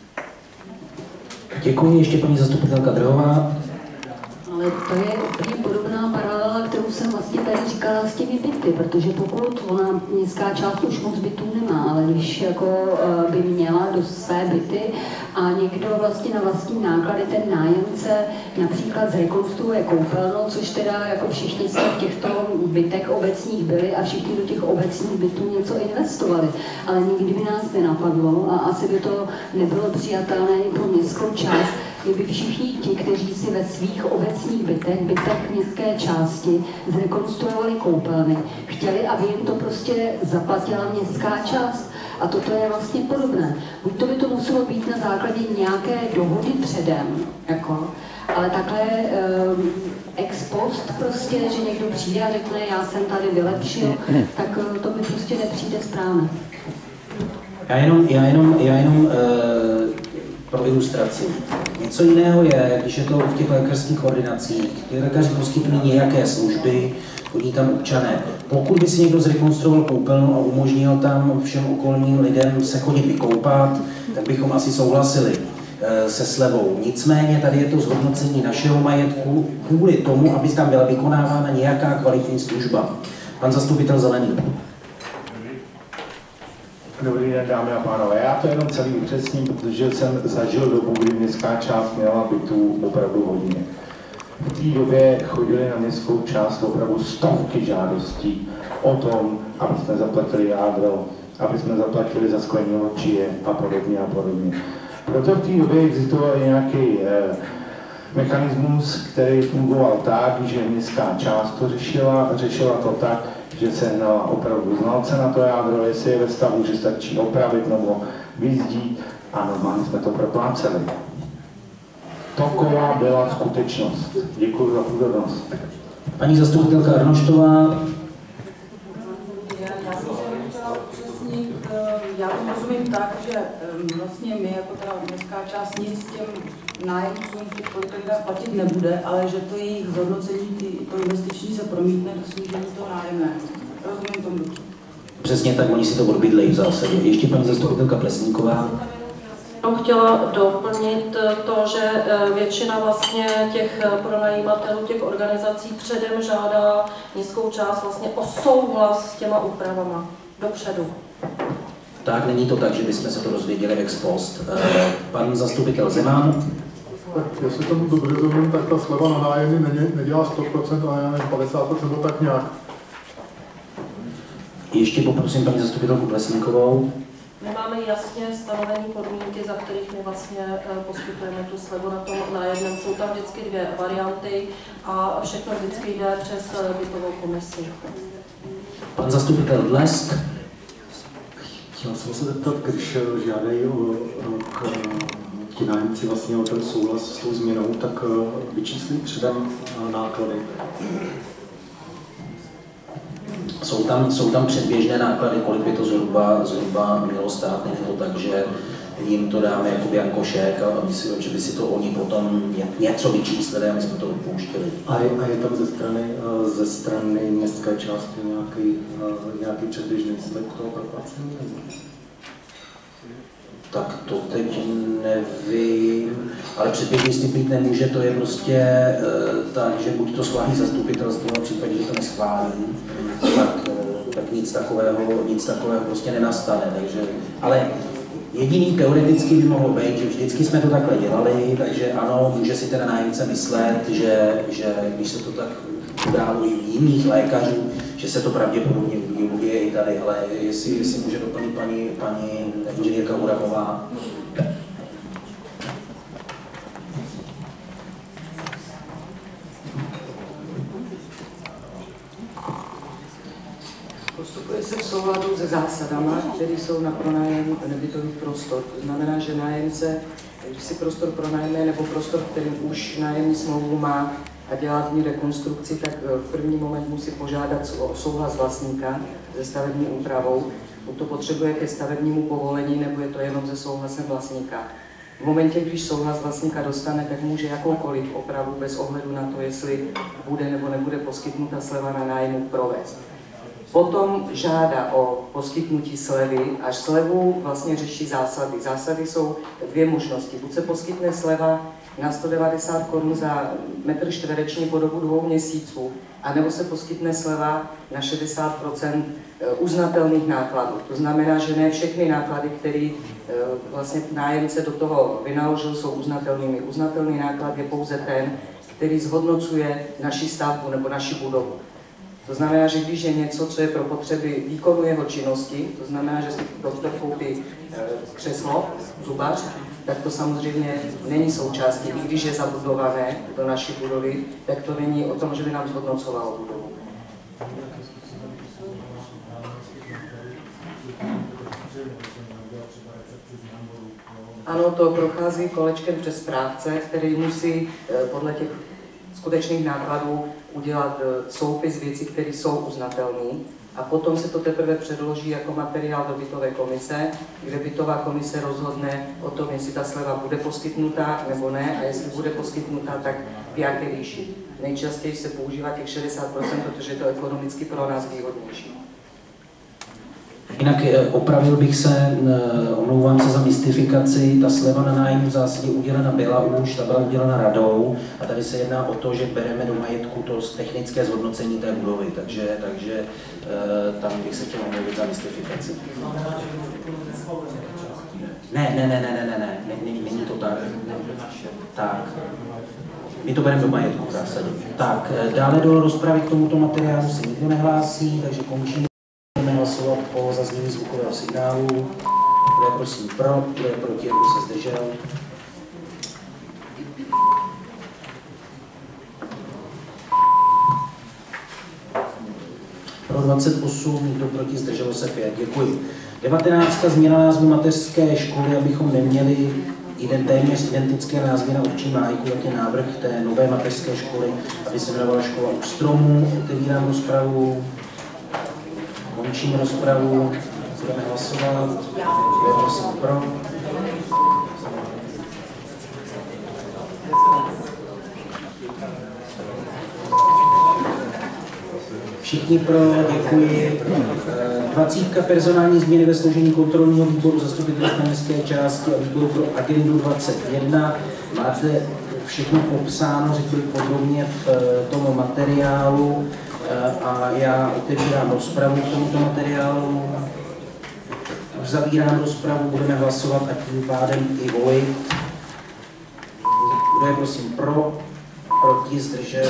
Děkuji, ještě paní zastupitelka Drhová. Ale to je úplně podobná paralela, kterou jsem vlastně tady říkala s těmi byty, protože pokud ona městská část už moc bytů nemá, ale když jako by měla do své byty a někdo vlastně na vlastní náklady, ten nájemce například zrekonstruuje koupelnu, což teda jako všichni jsme v těchto bytech obecních byli a všichni do těch obecních bytů něco investovali, ale nikdy by nás nenapadlo a asi by to nebylo přijatelné i pro městskou část, kdyby všichni ti, kteří si ve svých obecních bytech městské části zrekonstruovali koupelny, chtěli, aby jim to prostě zaplatila městská část. A toto je vlastně podobné. Buď to by to muselo být na základě nějaké dohody předem, jako, ale takhle ex post prostě, že někdo přijde a řekne, já jsem tady vylepšil, tak to mi prostě nepřijde správně. Já jenom pro ilustraci. Něco jiného je, když je to v těch lékařských ordinacích, ty lékaři poskytují nějaké služby, chodí tam občané. Pokud by si někdo zrekonstruoval koupelnu a umožnil tam všem okolním lidem se chodit vykoupat, tak bychom asi souhlasili se slevou. Nicméně tady je to zhodnocení našeho majetku kvůli tomu, aby tam byla vykonávána nějaká kvalitní služba. Pan zastupitel Zelený. Dobrý den, dámy a pánové. Já to jenom celý upřesním, protože jsem zažil dobu, kdy městská část měla bytů opravdu hodně. V té době chodili na městskou část opravdu stovky žádostí o tom, aby jsme zaplatili jádro, aby jsme zaplatili za sklení loďie a podobně a podobně. Proto v té době existoval nějaký mechanismus, který fungoval tak, že městská část to řešila to tak, že se hnala opravdu znalce na to jádro, jestli je ve stavu, že stačí opravit nebo vyzdít a normálně jsme to propláceli. Taková byla skutečnost. Děkuji za pozornost. Paní zastupitelka Arnoštová. Já to rozumím tak, že vlastně my jako teda městská část nic těm nájemcům v těch poliklinikách platit nebude, ale že to jejich zhodnocení, to investiční se promítne do snížení toho nájemného. Rozumím tomu. Přesně tak, oni si to odbydlejí v zásadě. Ještě paní zastupitelka Plesníková. Chtěla doplnit to, že většina vlastně těch pronajímatelů, těch organizací předem žádá městskou část vlastně o souhlas s těma úpravama dopředu. Tak, není to tak, že bychom se to dozvěděli ex post. Pan zastupitel Zeman. Tak jestli tomu dobře rozumím, tak ta sleva na nájemny nedělá 100%, ale já nevím, 50% nebo tak nějak. Ještě poprosím paní zastupitelku Plesníkovou. My máme jasně stanovené podmínky, za kterých my vlastně poskytujeme tu slevu na tom nájemném. Jsou tam vždycky dvě varianty a všechno vždycky jde přes bytovou komisi. Pan zastupitel Dlesk. Chtěl jsem se zeptat, když žádají ti nájemci vlastně o ten souhlas s tou změnou, tak vyčíslí předem náklady? Jsou tam předběžné náklady, kolik by to zhruba mělo stát, není to tak, že jim to dáme jako biankošek a myslím, že by si to oni potom něco vyčíslili a my jsme to odpouštěli. A je tam ze strany městské části nějaký předběžný slib toho proplacení? Tak to teď nevím, ale předběžný slib být nemůže, to je prostě tak, že buď to schválí zastupitelstvo, a v případě, že to neschválí, tak nic takového prostě nenastane. Takže, ale jediný teoreticky by mohlo být, že vždycky jsme to takhle dělali, takže ano, může si ten nájemce myslet, že když se to tak událo i jiných lékařů, že se to pravděpodobně uděje i tady, ale jestli může doplnit paní inženýrka Uramová. Postupuje se v souladu se zásadama, které jsou na pronájem nebytových prostor. To znamená, že nájemce, když si prostor pronajme nebo prostor, který už nájemní smlouvu má a dělá v ní rekonstrukci, tak v první moment musí požádat o souhlas vlastníka se stavební úpravou. Buď to potřebuje ke stavebnímu povolení, nebo je to jenom se souhlasem vlastníka. V momentě, když souhlas vlastníka dostane, tak může jakoukoliv opravu bez ohledu na to, jestli bude nebo nebude poskytnuta sleva na nájmu, provést. Potom žádá o poskytnutí slevy, až slevu vlastně řeší zásady. Zásady jsou dvě možnosti. Buď se poskytne sleva na 190 Kč za metr čtvereční po dobu 2 měsíců, anebo se poskytne sleva na 60% uznatelných nákladů. To znamená, že ne všechny náklady, které vlastně nájemce do toho vynaložil, jsou uznatelnými. Uznatelný náklad je pouze ten, který zhodnocuje naši stavbu nebo naši budovu. To znamená, že když je něco, co je pro potřeby výkonu jeho činnosti, to znamená, že si doktor koupí křeslo, zubař, tak to samozřejmě není součástí. I když je zabudované do naší budovy, tak to není o tom, že by nám zhodnocovalo budovu. Ano, to prochází kolečkem přes správce, který musí podle těch skutečných nákladů udělat soupis věcí, které jsou uznatelné, a potom se to teprve předloží jako materiál do bytové komise, kde bytová komise rozhodne o tom, jestli ta sleva bude poskytnutá nebo ne, a jestli bude poskytnutá, tak v jaké výši. Nejčastěji se používá těch 60%, protože je to ekonomicky pro nás výhodnější. Jinak opravil bych se, omlouvám se za mystifikaci, ta sleva na nájem v zásadě udělena byla už, ta byla udělena radou a tady se jedná o to, že bereme do majetku to technické zhodnocení té budovy, takže tam bych se chtěl omluvit za mystifikaci. Ne, není to tak. Tak. My to bereme do majetku v zásadě. Tak, dále do rozpravy k tomuto materiálu se nikdo nehlásí, takže končíme. Budeme hlasovat o zaznění zvukového signálu. Kdo je prosím pro, kdo je proti, kdo se zdržel. Pro 28, nikdo proti, zdrželo se 5. Děkuji. 19. Změna názvu mateřské školy, abychom neměli téměř identické názvy na určitý májku, jak je návrh té nové mateřské školy, aby se jmenovala škola u stromu. Otevírám rozpravu. Končím rozpravu, budeme hlasovat. Kdo je prosím pro? Všichni pro, děkuji. 20. Personální změny ve složení kontrolního výboru zastupitelstva městské části a výboru pro agendu 21. Máte všechno popsáno, řekl bych podrobně v tom materiálu. A já otevírám rozpravu k tomuto materiálu. Uzavírám rozpravu, budeme hlasovat a tím pádem i volit. Kdo je prosím pro, proti, zdržel?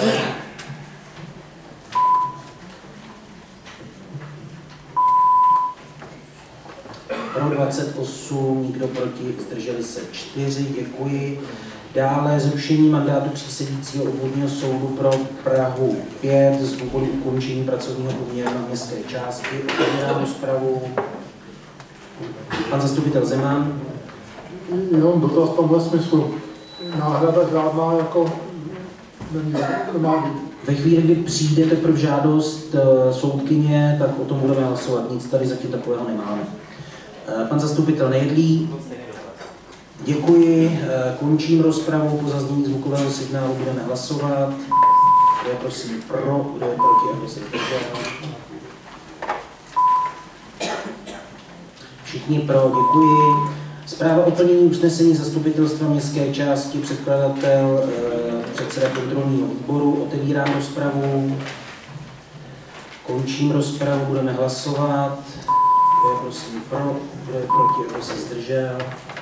Pro 28, nikdo proti, zdrželi se 4, děkuji. Dále zrušení mandátu přísedícího obvodního soudu pro Prahu 5 z důvodu ukončení pracovního poměru na městské části. Otevírám rozpravu. Pan zastupitel Zeman. Jenom dotaz v tomhle smyslu. Náhrada žádná jako nemá být. Ve chvíli, kdy přijde teprve žádost soudkyně, tak o tom budeme hlasovat. Nic tady zatím takového nemáme. Pan zastupitel Nejedlý. Děkuji. Končím rozpravu. Po zaznění zvukového signálu budeme hlasovat. Kdo je prosím pro, kdo je proti a kdo se zdržel. Všichni pro, děkuji. Zpráva o plnění usnesení zastupitelstva městské části, předkladatel předseda kontrolního výboru. Otevírám rozpravu. Končím rozpravu, budeme hlasovat. Kdo je prosím pro, kdo je proti, kdo se zdržel.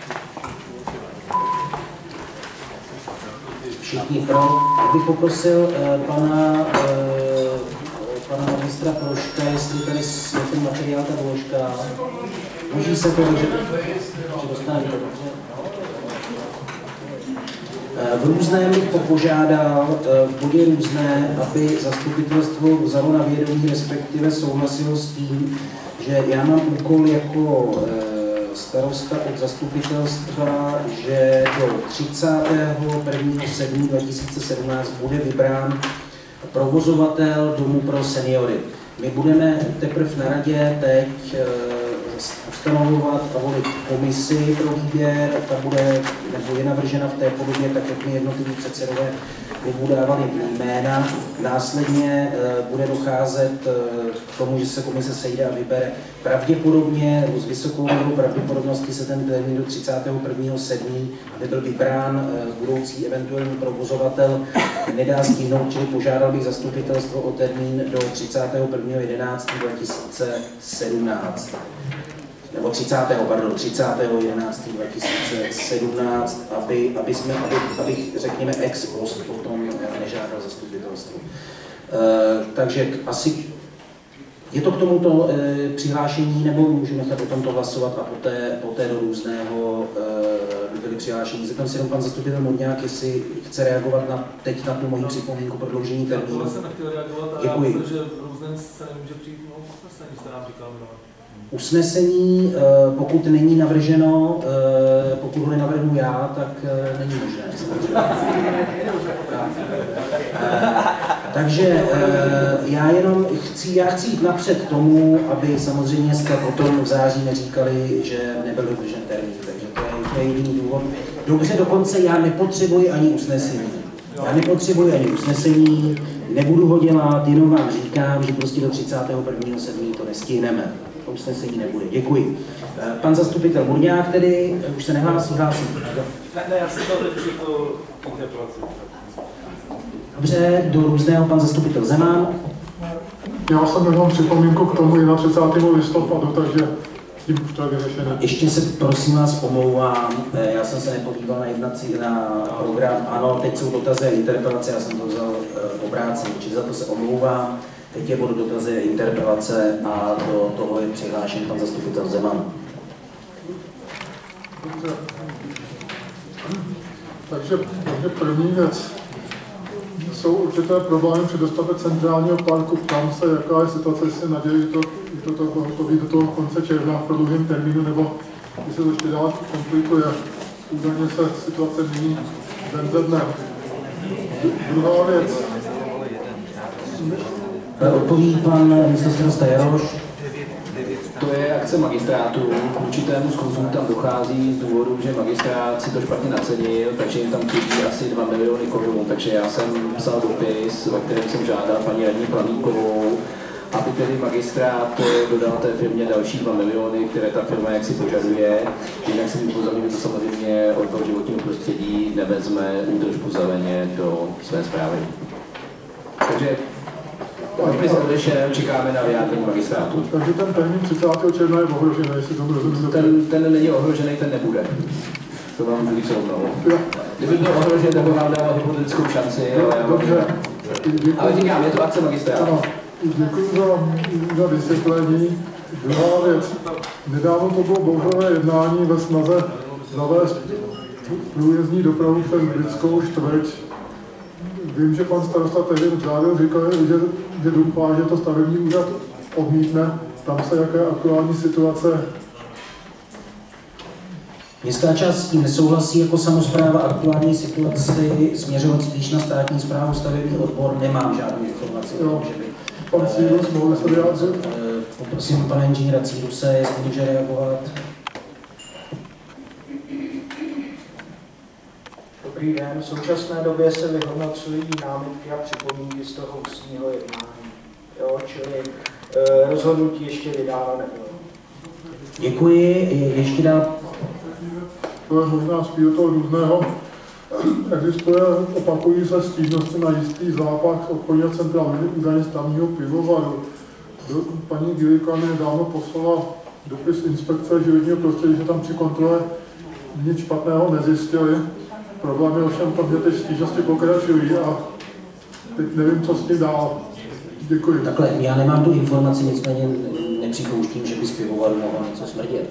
Všichni pro. Bych poprosil pana magistra Poroška, jestli tady je ten materiál, ta doložka. Může se to, že dostanete dobře. V různém bych požádal v bodě různé, aby zastupitelstvo vzalo na vědomí, respektive souhlasilo s tím, že já mám úkol jako starosta od zastupitelstva, že do 31.7.2017 bude vybrán provozovatel domu pro seniory. My budeme teprve na radě teď ustanovovat a volit komisi pro výběr, ta bude, nebo je navržena v té podobě, tak jak mi jednotliví předsedové klubu dávali jména. Následně bude docházet k tomu, že se komise sejde a vybere. Pravděpodobně, s vysokou mírou pravděpodobnosti se ten termín do 31.7., aby byl vybrán budoucí eventuální provozovatel, nedá stihnout, čili požádal bych zastupitelstvo o termín do 31.11.2017. Nebo 30.11.2017, abych, řekněme, ex post potom nežádal zastupitelstvo. Takže asi je to k tomuto přihlášení, nebo můžeme nechat o tomto hlasovat a poté do různého byly přihlášení. Zeptám si jenom pan zastupitel Modňák, jestli chce reagovat teď na tu moji připomínku prodloužení termínu. Já jsem nechtěl reagovat, ale děkuji. já myslím, že v různém se nemůže přijít usnesení, jste nám říkal. Usnesení, pokud není navrženo, pokud ho nenavrhnu já, tak není možné. Takže já chci jít napřed tomu, aby samozřejmě jste potom v září neříkali, že nebyl dodržen termín, takže to je jediný důvod. Dobře, dokonce já nepotřebuji ani usnesení. Nebudu ho dělat, jenom vám říkám, že prostě do 31.7. to nestihneme. To usnesení nebude. Děkuji. Pan zastupitel Burňák tedy, už se nehlásí. Ne, já si to teď tu interpelaci. Dobře, do různého pan zastupitel Zeman. Já jsem jenom připomínku k tomu 31. listopadu, takže tím už to je vyřešené. Ještě se prosím vás omlouvám, já jsem se nepodíval na program, ano, teď jsou dotazy a interpelace, já jsem to vzal obráceně, či za to se omlouvám. Teď je bod dotazy a interpelace a do toho je přihlášen pan zastupitel Zeman. Takže první věc. Jsou určité problémy při dostavbě centrálního parku. Ptám se, jaká je situace, jestli naději, že to hotoví do toho konce června v prodlouženém termínu, nebo když se to ještě dál komplikuje. Údajně se situace mění den ze dne. Druhá věc. Odpoví pan místostarosτα Jaroš. To je akce magistrátu. K určitému skluzům tam dochází z důvodu, že magistrát si to špatně nacenil, takže jim tam chybí asi 2 miliony korun. Takže já jsem psal dopis, ve kterém jsem žádal paní radní Planíkovou, aby tedy magistrát dodal té firmě další 2 miliony, které ta firma jaksi požaduje. Jinak si upozorňuji, že to samozřejmě od toho životního prostředí nevezme údržbu zeleně do své správy. Takže dopis odešel, čekáme na vyjádření magistrátu. Takže ten termín 30. června je ohrožený, jestli tomu rozumím. Ten není ohrožený, ten nebude. To vám můžu říct rovnou. Kdyby byl ohrožen, tak vám dával hypotetickou šanci, ale říkám, je to akce magistrátu. Děkuji za vysvětlení. Druhá věc. Nedávno to bylo bouřové jednání ve snaze zavést průjezdní dopravu přes britskou čtvrť. Vím, že pan starosta tehdy v závěru říkal, že doufá, že to stavební úřad odmítne. Tam se jaká je aktuální situace? Městská část s tím nesouhlasí jako samospráva, aktuální situaci směřovat spíš na státní správu, stavební odbor, nemám žádnou informaci o tom, že by... Pan Círus, mohl se vyjádřit? Poprosím pana inženýra Círuse, jestli může reagovat. Dobrý den, v současné době se vyhodnocují námitky a připomínky z toho ústního jednání. Jo, čili rozhodnutí ještě vydáno nebylo. Děkuji, ještě dál. To je možná spíš do toho různého. Existuje, opakují se stížnosti na jistý zápach obchodního centra údajně tamního pivovaru. Paní Gilika mi nedávno poslala dopis inspekce životního prostředí, že tam při kontrole nic špatného nezjistili. Problém je ovšem tom, že ty stížnosti pokračují a teď nevím, co s tím dál. Děkuji. Takhle, já nemám tu informaci, nicméně nepřipouštím, že by z pivovaru mohlo něco smrdět.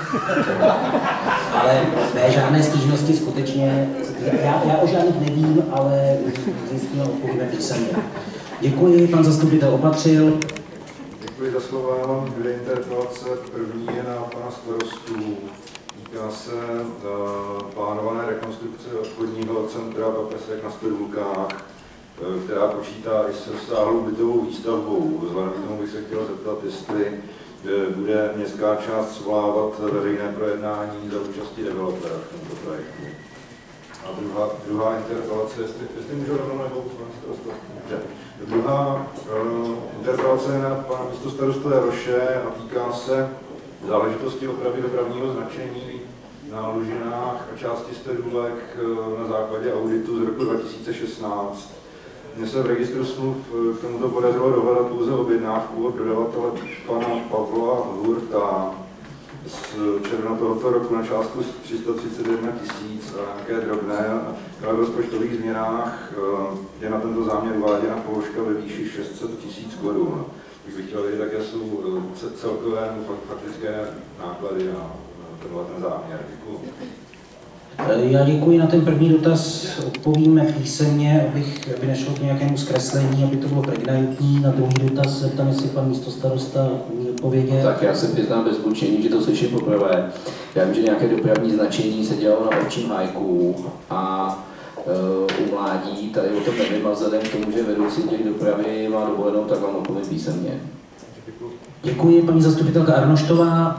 Ale ne, žádné stížnosti skutečně, já o žádných nevím, ale zjistíme, odpovíme písemně. Děkuji, pan zastupitel Opatřil. Děkuji za slovo, já mám dvě interpelace. První je na pana starostu. Týká se plánované rekonstrukce obchodního centra Papesek na Stodůlkách, která počítá i se rozsáhlou bytovou výstavbou. Vzhledem k tomu bych se chtěl zeptat, jestli bude městská část svolávat veřejné projednání za účasti developera v tomto projektu. A druhá interpelace, jestli můžu rovnou nebo pan starosta? Druhá interpelace je na pana místostarostu Jaroše a týká se záležitosti opravy dopravního značení na Lužinách a části Stodůlek na základě auditu z roku 2016. Mně se v registru smluv k tomuto podařilo dohledat pouze objednávku od dodavatele pana Pavla Hurta z června tohoto roku na částku 331 000 a nějaké drobné. Ale v rozpočtových změnách je na tento záměr uváděna položka ve výši 600 000 korun. Bych chtěl vědět, jaké jsou celkové faktické náklady na ten záměr. Děkuji. Já děkuji, na ten první dotaz odpovíme písemně, aby nešlo k nějakému zkreslení, aby to bylo pregnantní. Na druhý dotaz se ptám, jestli pan místostarosta může odpovědět. Tak já se přiznám bez zvučení, že to slyším poprvé. Já vím, že nějaké dopravní značení se dělalo na Ovčím Hájku a u Mládí, tady o tom nevím, a vzhledem k tomu, že vedoucí těch dopravy má dovolenou, tak vám odpovím písemně. Děkuji, paní zastupitelka Arnoštová.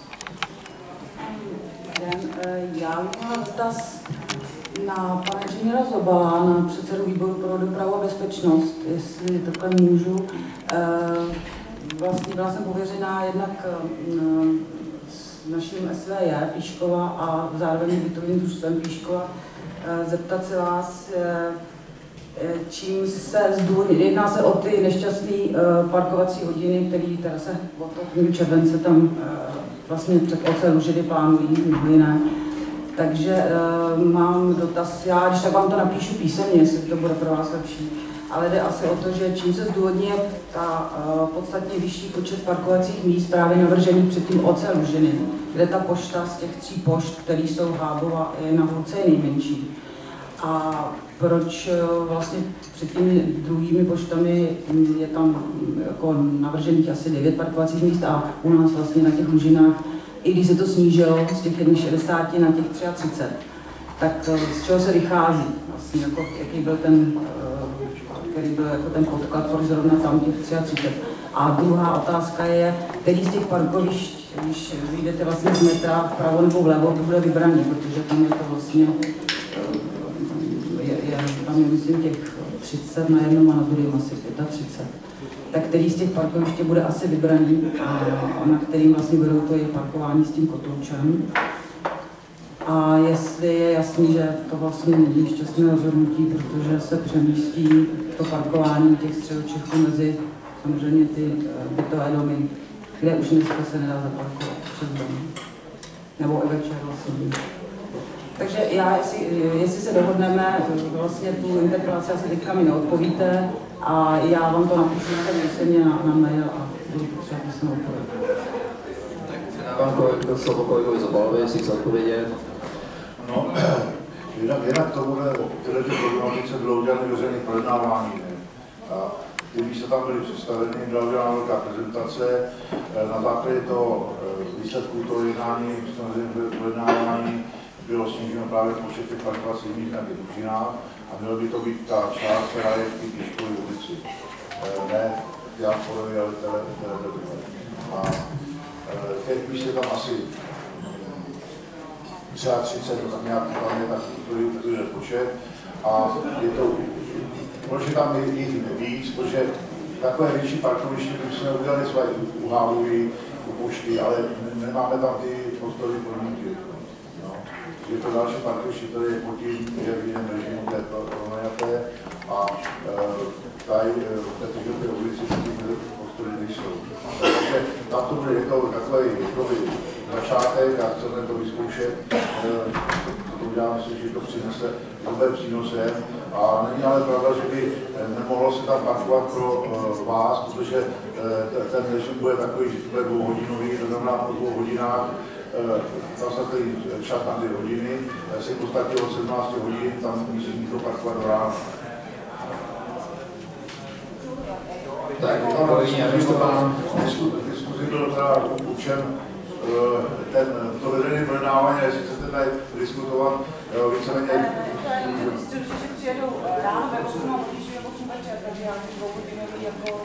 Já mám dotaz na pana inženýra Zobala, na předsedu výboru pro dopravu a bezpečnost, jestli takhle můžu. Vlastně byla jsem pověřená jednak s naším SVJ Píškova a zároveň bytovým družstvem Píškova zeptat se vás, čím se zdůvodnit. Jedná se o ty nešťastné parkovací hodiny, které teda se od toho července tam vlastně před OC Lužiny plánují, nebo jiné. Takže mám dotaz, já když tak vám to napíšu písemně, jestli to bude pro vás lepší, ale jde asi o to, že čím se zdůvodňuje ta podstatně vyšší počet parkovacích míst právě navržených před tím OC Lužiny, kde ta pošta z těch 3 pošt, které jsou Hábova, je na Hluce nejmenší. A proč vlastně před těmi druhými poštami je tam jako navržených asi 9 parkovacích míst a u nás vlastně na těch Lužinách, i když se to snížilo z těch 61 na těch 33, tak z čeho se vychází? Vlastně jako, jaký byl ten, který byl jako ten podklad, proč zrovna tam těch 33. A druhá otázka je, který z těch parkovišť, když vyjdete vlastně z metra vpravo nebo vlevo, to bude vybraný, protože tam je to vlastně tam je myslím těch 30 na jednom a na druhém asi 35. Tak který z těch parkoviště bude asi vybraný a na kterým vlastně budou to je parkování s tím kotoučem. A jestli je jasný, že to vlastně není šťastné rozhodnutí, protože se přemístí to parkování těch středočechů mezi samozřejmě ty bytové domy, kde už dneska se nedá zaparkovat přes dom. Nebo i večer vlastně. Takže já, jestli se dohodneme, vlastně tu interpelaci asi teďka mi neodpovíte a já vám to napíšu písemně na mail a budu potřebovat písemnou odpověď. pan slovo kolegovi Zobalovi, jestli chce odpovědět. No, jinak tomuhle, tyhle problematice bylo udělané veřejné projednávání. A když se tam byli představeni, byla udělána velká prezentace. Na základě toho výsledku toho jednání, projednávání, bylo sníženo právě počet těch parkovacích míst na těch družinách a měla by to být ta část, která je v té Píškové ulici. Ne Jáchorovi, ale televize. A těch míst je tam asi třeba 30, tak nějak tam je takový počet. A je to, proč je tam jich víc, protože takové větší parkoviště bychom udělali své u Hávovy, u Pošty, ale nemáme tam ty prostorové podmínky. No. Je to další parkoviště, které je pod tím, že v jiném režimu, kde je to pronajaté a tady v té Těžové ulici ty prostory nejsou. Takže tam to bude takový začátek a chceme to vyzkoušet. Uděláme si, že to přinese dobré přínosem a není ale pravda, že by nemohlo se tam parkovat pro vás, protože ten režim bude takový, že to bude 2hodinový, to znamená po 2 hodinách zasazený čas na 2 hodiny, se v podstatě od 17 hodin tam musí nikdo parkovat do rána. Tak, diskuzi byl teda učen to veřejné projednávání, jestli chcete tady diskutovat víceméně. Zjistil, že přijedou ráno ve 8 a odjíždí ve 8 večer, takže já ty 2 hodinový jako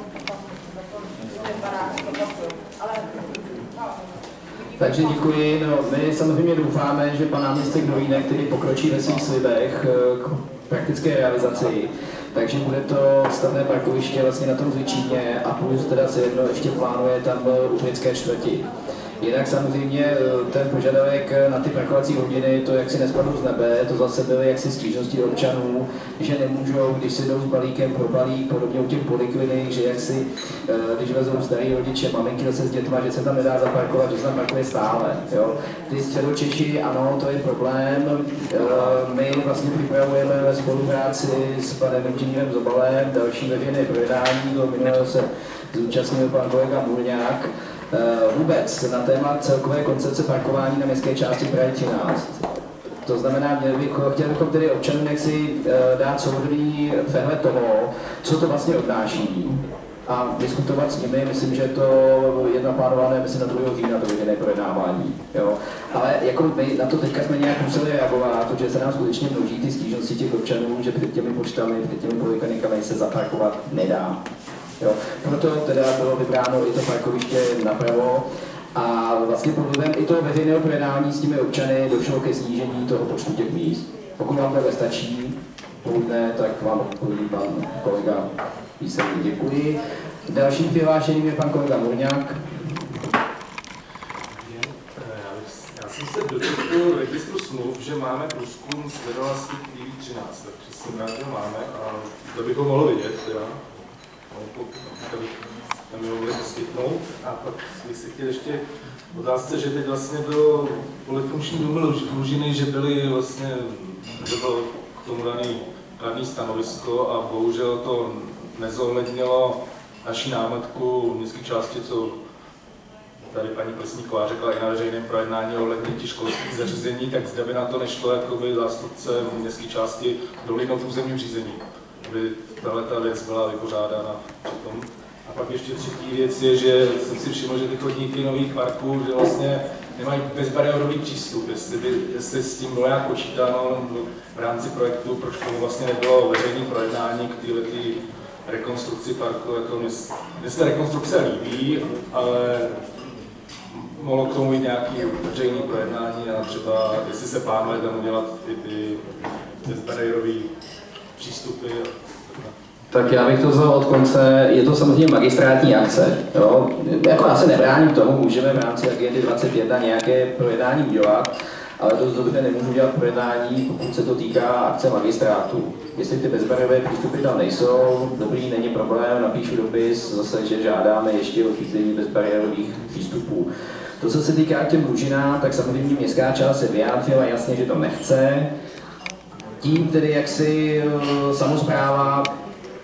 Takže děkuji. No, my samozřejmě doufáme, že pan náměstek Dolínek, který pokročí ve svých slibech k praktické realizaci, takže bude to stavné parkoviště vlastně na tom Zvyčíně a plus teda se jedno ještě plánuje tam umělecké čtvrti. Jinak samozřejmě ten požadavek na ty parkovací hodiny, to jak si nespadlo z nebe, to zase byly jaksi stížnosti občanů, že nemůžou, když si jdou s balíkem pro balík, podobně u těch poliklinik, že jaksi, když vezou starý rodiče, maminky zase s dětma, že se tam nedá zaparkovat, že se tam parkuje stále. Jo. Ty Středočeši, ano, to je problém. My vlastně připravujeme ve spolupráci s panem inženýrem Zobalem další veřejné projednání, do minulého se zúčastnil pan kolega Mulňák. Vůbec na téma celkové koncepce parkování na městské části Prahy 13. To znamená, chtěli bychom tedy občanům jaksi dát souhrnný přehled toho, co to vlastně odnáší a diskutovat s nimi. Myslím, že to je naplánované, myslím, na 2. října to veřejné projednávání. Jo. Ale jako my na to teďka jsme nějak museli reagovat, protože se nám skutečně množí ty stížnosti těch občanů, že před těmi poštami, před těmi poliklinikami se zaparkovat nedá. Jo. Proto teda bylo vybráno i to parkoviště napravo a vlastně pod vlivem i toho veřejného projednání s těmi občany došlo ke snížení toho počtu těch míst. Pokud vám to stačí, pokud ne, tak vám odpoví pan kolega písemně. Děkuji. Dalším přihlášeným je pan kolega Murňák. Já jsem se dočetl registru smluv, že máme průzkum sledovací TV13, takže jsem rád, že máme a to bychom mohli vidět teda. Tam je mohli poskytnout. A pak bych se chtěl ještě otázce, že teď vlastně bylo polifunkční dům Lužiny, že byly vlastně, že bylo k tomu daný kladné stanovisko a bohužel to nezohlednilo naši námitku v městské části, co tady paní Plesníková řekla i na veřejném projednání ohledně těch školských zařízení, tak zde by na to nešlo jakoby zástupce městské části dohlídnout územním řízení, aby tato věc byla vypořádána přitom. A pak ještě třetí věc je, že jsem si všiml, že ty chodníky nových parků, že vlastně nemají bezbariérový přístup, jestli s tím bylo nějak počítáno v rámci projektu, proč tomu vlastně nebylo veřejné projednání k této rekonstrukci parku, jako mně se rekonstrukce líbí, ale mohlo k tomu být nějaké veřejné projednání a třeba, jestli se plánuje tam udělat ty bezbariérové přístupy. Tak já bych to vzal od konce, je to samozřejmě magistrátní akce. Jo? Jako já se nebráním tomu, můžeme v rámci agendy 21 nějaké projednání udělat, ale dost dobře nemůžu dělat projednání, pokud se to týká akce magistrátu. Jestli ty bezbariérové přístupy tam nejsou, dobrý, není problém, napíšu dopis zase, že žádáme ještě o chycení bezbariérových přístupů. To, co se týká těm Lužinám, tak samozřejmě městská část se vyjádřila jasně, že to nechce. Tím tedy, jak si samospráva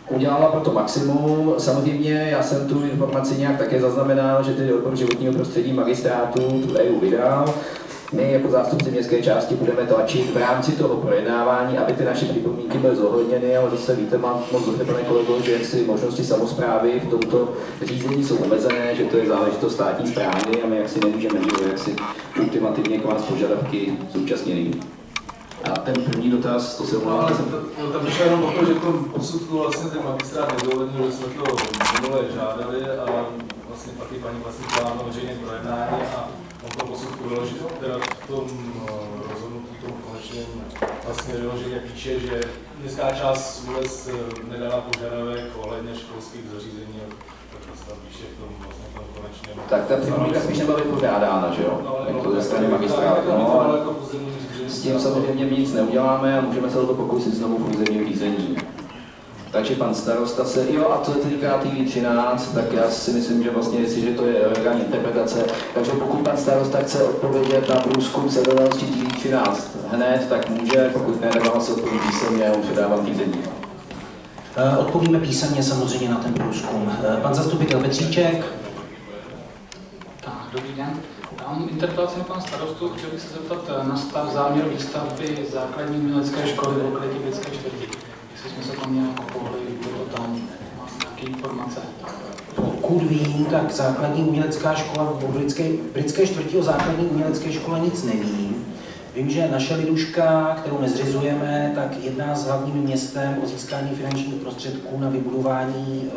udělala pro to maximum. Samozřejmě já jsem tu informaci nějak také zaznamenal, že tedy odbor životního prostředí magistrátu tu EIA vydal. My jako zástupci městské části budeme tlačit v rámci toho projednávání, aby ty naše připomínky byly zohledněny, ale zase víte, mám moc dobře, pane kolego, že jaksi možnosti samosprávy v tomto řízení jsou omezené, že to je záležitost státní správy a my jaksi nemůžeme jaksi ultimativně klást požadavky zúčastněným. A ten první dotaz, to se omlouvá. Ale tam došlo jenom o to, že v tom posudku vlastně ten magistrát nedovolil, že jsme to minule žádali a vlastně pak i paní Pasíková na veřejné projednání a on to posudku vyložit, teda v tom rozhodnutí tomu konečně vlastně vyloženě píše, že městská část vůbec nedala požadavek ohledně školských zařízení, tak tam píše v tom vlastně tom konečně. Tak ta připomínka spíš nebyla vypořádána, že jo? Jako ze strany magistrátu. S tím samozřejmě nic neuděláme a můžeme se to pokusit znovu v územním řízení. Takže pan starosta se, jo, a co se týká TV13, tak já si myslím, že vlastně, jestliže to je legální interpretace, takže pokud pan starosta chce odpovědět na průzkum sledovanosti TV13 hned, tak může, pokud ne, tak vám se odpoví písemně a předávám řízení. Odpovíme písemně samozřejmě na ten průzkum. Pan zastupitel Petříček. Tak, dobrý den. Já mám interpelaci na pana starostu, chtěl bych se zeptat na stav záměru výstavby základní umělecké školy v okolí Britské čtvrti. Jestli jsme se tam nějak pohli, bylo to tam, mám nějaké informace. Pokud vím, tak základní umělecká škola v Britské čtvrti o základní umělecké škole nic nevím. Vím, že naše liduška, kterou nezřizujeme, tak jedná s hlavním městem o získání finančních prostředků na vybudování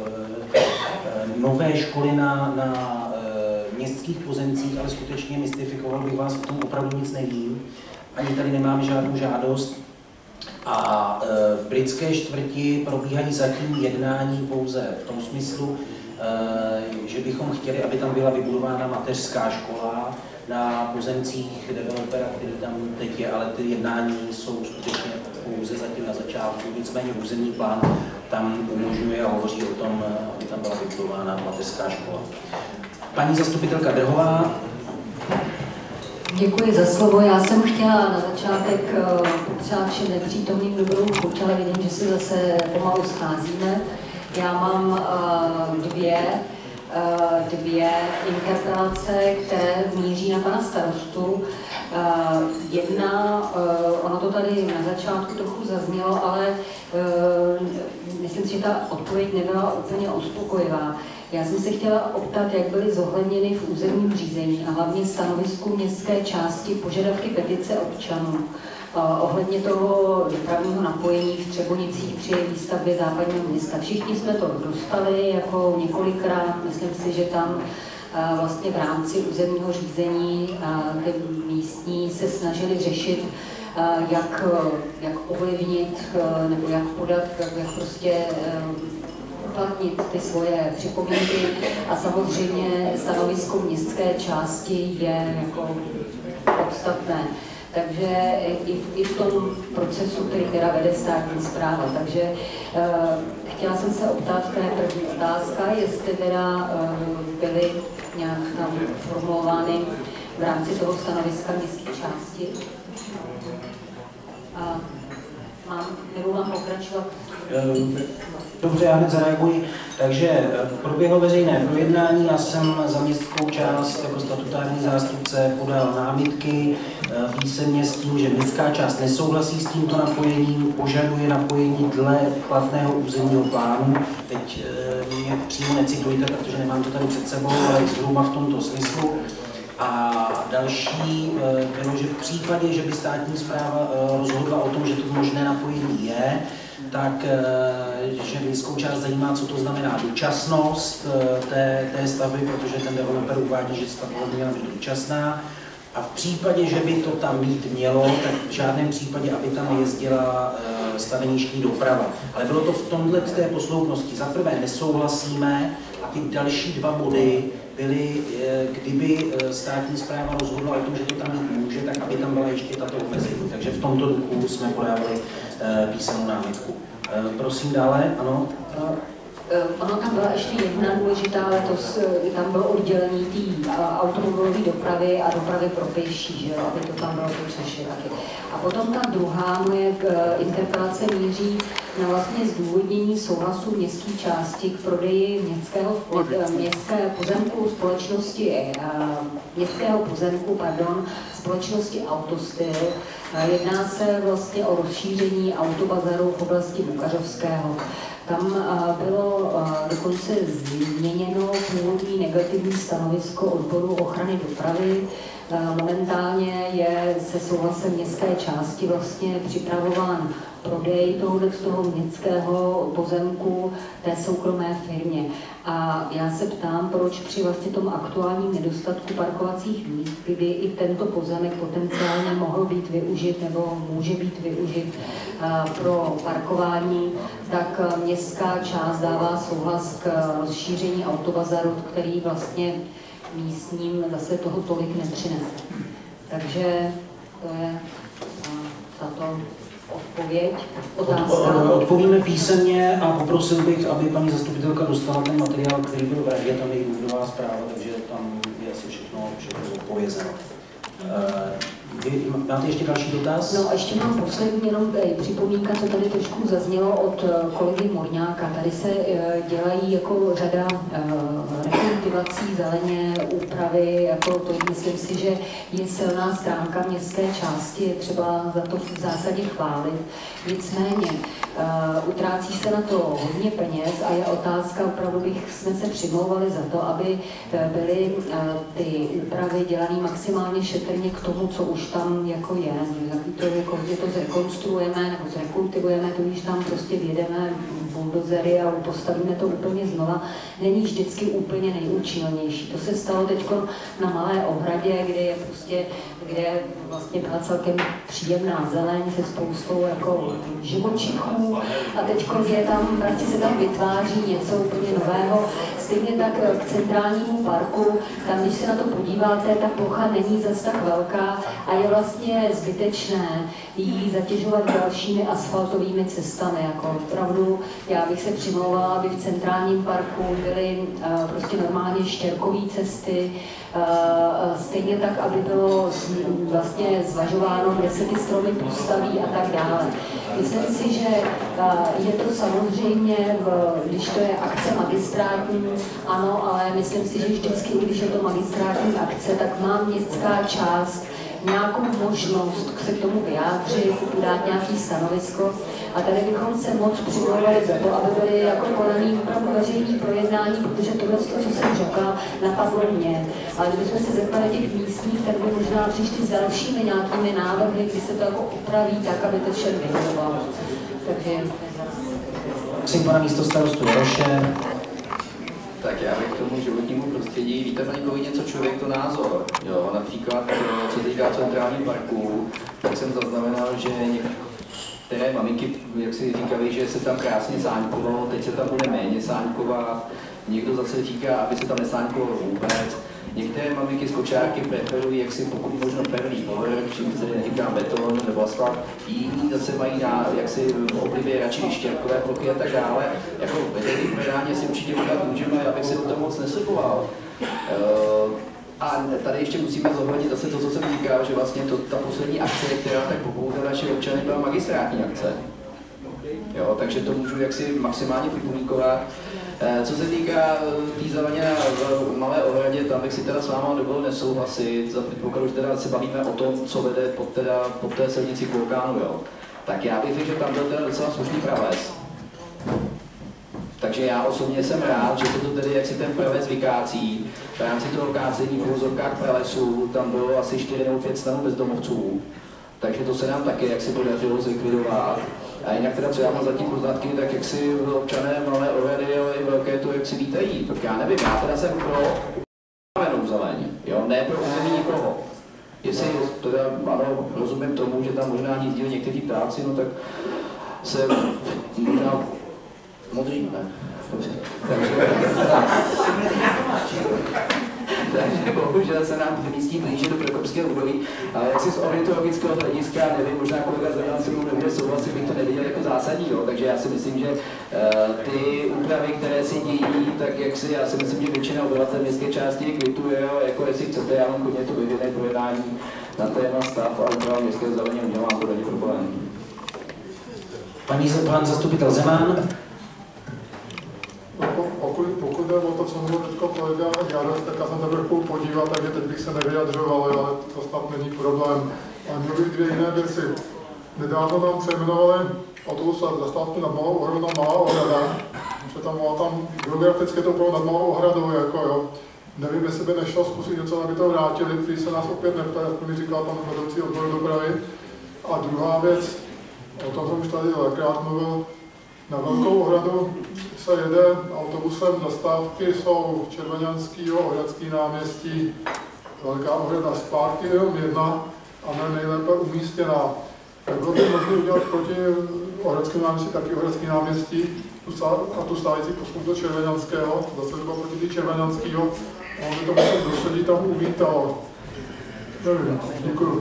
nové školy na městských pozemcích, ale skutečně mystifikoval bych vás, o tom opravdu nic nevím. Ani tady nemáme žádnou žádost. A v Britské čtvrti probíhají zatím jednání pouze v tom smyslu, že bychom chtěli, aby tam byla vybudována mateřská škola na pozemcích developera, který tam teď je, ale ty jednání jsou skutečně pouze zatím na začátku. Nicméně územní plán tam umožňuje a hovoří o tom, aby tam byla vybudována mateřská škola. Paní zastupitelka Drhová. Děkuji za slovo. Já jsem chtěla na začátek popřát všem nepřítomným dobrou chuť, ale vidím, že si zase pomalu scházíme. Já mám dvě interpelace, které míří na pana starostu. Jedna, ono to tady na začátku trochu zaznělo, ale myslím si, že ta odpověď nebyla úplně uspokojivá. Já jsem se chtěla optat, jak byly zohledněny v územním řízení a hlavně stanovisku městské části požadavky petice občanů ohledně toho dopravního napojení v Třebonicích při výstavbě západního města. Všichni jsme to dostali jako několikrát, myslím si, že tam vlastně v rámci územního řízení ty místní se snažili řešit, jak ovlivnit nebo jak podat, jak prostě uplatnit ty svoje připomínky a samozřejmě stanovisko městské části je jako podstatné. Takže i v tom procesu, který teda vede státní správa. Takže chtěla jsem se optat, to je první otázka, jestli teda byly nějak tam formulovány v rámci toho stanoviska městské části. Nebo mám pokračovat? Dobře, já hned zareaguji. Takže proběhlo veřejné projednání, já jsem za městskou část jako statutární zástupce podal námitky písemně s tím, že městská část nesouhlasí s tímto napojením, požaduje napojení dle platného územního plánu. Teď mě přímo necitujte, protože nemám to tady před sebou, ale zhruba v tomto smyslu. A další bylo, že v případě, že by státní správa rozhodla o tom, že to možné napojení je, tak že městskou část zajímá, co to znamená dočasnost té stavby, protože ten developer uvádí, že stavba měla být dočasná. A v případě, že by to tam mít mělo, tak v žádném případě, aby tam jezdila staveniční doprava. Ale bylo to v tomhle té posloupnosti. Za prvé nesouhlasíme a ty další dva body byly, kdyby státní správa rozhodla o tom, že to tam mít může, tak aby tam byla ještě tato omezení. Takže v tomto duchu jsme podávali písemnou námitku. Prosím dále, ano. Ono tam byla ještě jedna důležitá letos, tam bylo oddělení té automobilové dopravy a dopravy pro pěší, že jo, aby to tam bylo přešli taky. A potom ta druhá moje interpelace míří na vlastně zdůvodnění souhlasu městské části k prodeji městského pozemku společnosti Autostyl. Jedná se vlastně o rozšíření autobazaru v oblasti Bukařovského. Tam bylo dokonce změněno původní negativní stanovisko odboru ochrany dopravy. Momentálně je se souhlasem městské části vlastně připravován prodej z toho městského pozemku té soukromé firmě. A já se ptám, proč při vlastně tom aktuálním nedostatku parkovacích míst, kdy i tento pozemek potenciálně mohl být využit nebo může být využit pro parkování, tak městská část dává souhlas k rozšíření autobazaru, který vlastně místním zase toho tolik nepřinese. Takže to je tato odpověď, otázka. Odpovíme písemně a poprosil bych, aby paní zastupitelka dostala ten materiál, který byl v radě, tam je i důvodová zpráva, takže tam je asi všechno odpovězeno. Vy máte ještě další dotaz? No a ještě mám poslední jenom připomínka, co tady trošku zaznělo od kolegy Morňáka. Tady se dělají jako řada rekultivací zeleně, úpravy, jako to myslím si, že je silná stránka městské části, je třeba za to v zásadě chválit. Nicméně utrácí se na to hodně peněz a je otázka, opravdu jsme se přimlouvali za to, aby byly ty úpravy dělané maximálně šetrně k tomu, co už tam jako je. Že to zrekonstruujeme nebo zrekultivujeme, to když tam prostě vjedeme buldozery a postavíme to úplně znova, není vždycky úplně nejúčinnější. To se stalo teď na Malé Ohradě, kde vlastně byla celkem příjemná zeleň se spoustou jako živočichů a teď se tam vytváří něco úplně nového. Stejně tak k centrálnímu parku, tam když se na to podíváte, ta plocha není zas tak velká a je vlastně zbytečné jí zatěžovat dalšími asfaltovými cestami. Jako opravdu já bych se přimlouvala, aby v centrálním parku byly prostě normálně štěrkové cesty, stejně tak, aby bylo vlastně zvažováno, kde se ty stromy postaví a tak dále. Myslím si, že je to samozřejmě, když to je akce magistrátní, ano, ale myslím si, že vždycky, když je to magistrátní akce, tak má městská část nějakou možnost se k tomu vyjádřit, dát nějaký stanovisko. A tady bychom se moc přimlouvali za to, aby byly jako konaný opravdu veřejný projednání, protože tohle, co jsem řekla, napadlo mě. Ale kdybychom se zeptali těch místních, tak by možná přišli s dalšími nějakými návrhy, kdy se to jako upraví tak, aby to všem vyhovovalo. Takže... Prosím pana místostarostu Jaroše. Tak já bych k tomu životnímu prostředí, víte, paní kolegyně, co člověk to názor. Jo, například, co se týká centrálního parku, tak jsem zaznamenal, že některé maminky, jak si říkali, že se tam krásně sáňkovalo, teď se tam bude méně sáňkovat. Někdo zase říká, aby se tam nesáňkovalo vůbec. Některé maminky z kočárky preferují, jak si pokud možno pevný povrch, čím se neříkám beton nebo asfalt. Jiní zase mají jak si v oblibě radši štěrkové plochy a tak dále. Jako veřejný predání si určitě udělat můžeme, abych se do toho moc nesliboval. A tady ještě musíme zohlednit zase to, co jsem říkal, že vlastně ta poslední akce, která tak popoutala naše občany, byla magistrátní akce. Jo, takže to můžu jaksi maximálně připomínkovat. Co se týká té zeleně v Malé Ohradě, tam bych si teda s váma dovolil nesouhlasit, za předpokladu, že teda se bavíme o tom, co vede pod té silnici k Vulkánu, jo. Tak já bych řekl, že tam byl teda docela slušný pravec. Takže já osobně jsem rád, že se to tedy, jak si ten pravec vykácí. V rámci toho kácení v uvozovkách pralesů tam bylo asi 4 nebo 5 stanů bezdomovců. Takže to se nám taky, jak si podařilo zlikvidovat. A jinak teda, co já mám za tím poznatky, tak jak si občané Malé Ohrady, ale i velké to, jak si vítají. Tak já nevím, já teda jsem pro upravenou zeleň, jo, ne pro území nikoho. Jestli teda, ano, rozumím tomu, že tam možná hnízdili někteří ptáci, no tak se možná modrý, ne? Dobře. Takže, takže bohužel se nám vymístí blíže do Prokopského údolí. Ale jak si z ornitologického hlediska, nevím, možná kolega Zajímal se mnou nebude souhlasit, bych to neviděl jako zásadní, jo. Takže já si myslím, že ty úpravy, které se dějí, tak jak si, já si myslím, že většina obyvatel městské části kvituje, jo, jako jestli chcete, já mám hodně to vyvěné projednání na téma stav a úprava městské zeleně, nemám to není problém. Pan zastupitel Zeman. Pokud jde o to, co mluvil teďko kolega Jarec, tak já jsem se vrchol podívat, takže teď bych se nevyjadřoval, ale to snad není problém. A měl bych dvě jiné věci. Nedávno nám přejmenovali autobus a zastávku nad Malou Ohradou na Malá Ohrada, že tam geograficky to bylo nad Malou Ohradou, jako jo. Nevím, jestli by nešlo zkusit něco, aby to vrátili, když se nás opět neptá, jak mi říkal pan vedoucí odboru dopravy. A druhá věc, o tom jsem už tady dvakrát mluvil, na Velkou Ohradu se jede autobusem, zastávky jsou Červeňanskýho, Ohradský náměstí, Velká Ohrada zpátky, jenom jedna a ne nejlépe umístěná. Tak bylo by možné udělat proti Ohradskému náměstí, taky Ohradský náměstí a tu stávající postup do Červeňanského, zase bylo proti ty Červeňanskýho, a on by to musel prostředí tam uvítalo. Nevím, děkuju.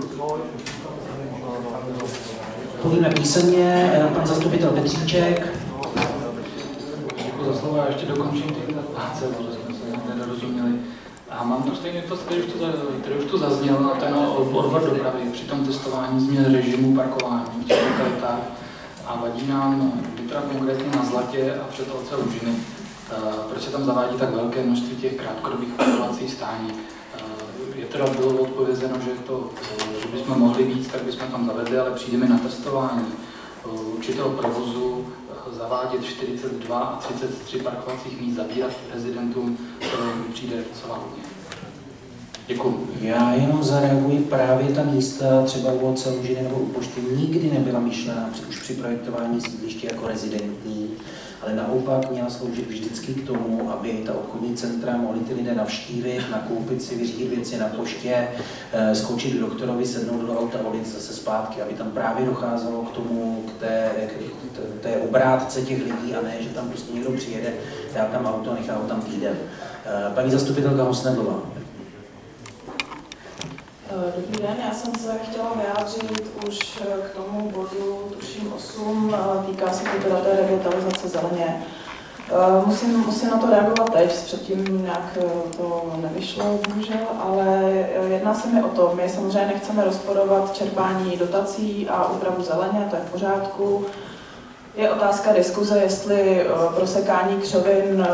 Povíme písemně, pan zastupitel Petříček. Děkuji za slovo, já ještě dokončím ty interpelace, protože jsme se nedorozuměli. A mám to stejně to, který už tu zazněl, ten odbor dopravy při tom testování změn režimu parkování v těch lokalitách. A vadí nám Vitra konkrétně na Zlatě a před Olce Lužiny. Proč se tam zavádí tak velké množství těch krátkodobých parkovacích stání? Je teda bylo odpovězeno, že bychom mohli víc, tak bychom tam zavedli, ale přijde mi na testování určitého provozu zavádět 42 a 33 parkovacích míst, zabírat rezidentům, to přijde docela hodně. Děkuji. Já jenom zareaguji, právě ta místa, třeba u Olce Lužiny nebo u Pošty, nikdy nebyla myšlena už při projektování sídliště jako rezidentní, ale naopak měla sloužit vždycky k tomu, aby ta obchodní centra mohli ty lidé navštívit, nakoupit si, vyřídit věci na poště, skočit k doktorovi, sednout do auta, odjet zase zpátky, aby tam právě docházelo k tomu, k té obrátce těch lidí a ne, že tam prostě někdo přijede, dá tam auto a nechá ho tam týden. Paní zastupitelka Hosnedlová. Dobrý den, já jsem se chtěla vyjádřit už k tomu bodu, tuším 8, týká se to teda té revitalizace zeleně. Musím na to reagovat teď, předtím nějak to nevyšlo, bohužel, ale jedná se mi o to, my samozřejmě nechceme rozporovat čerpání dotací a úpravu zeleně, to je v pořádku. Je otázka diskuze, jestli prosekání křovin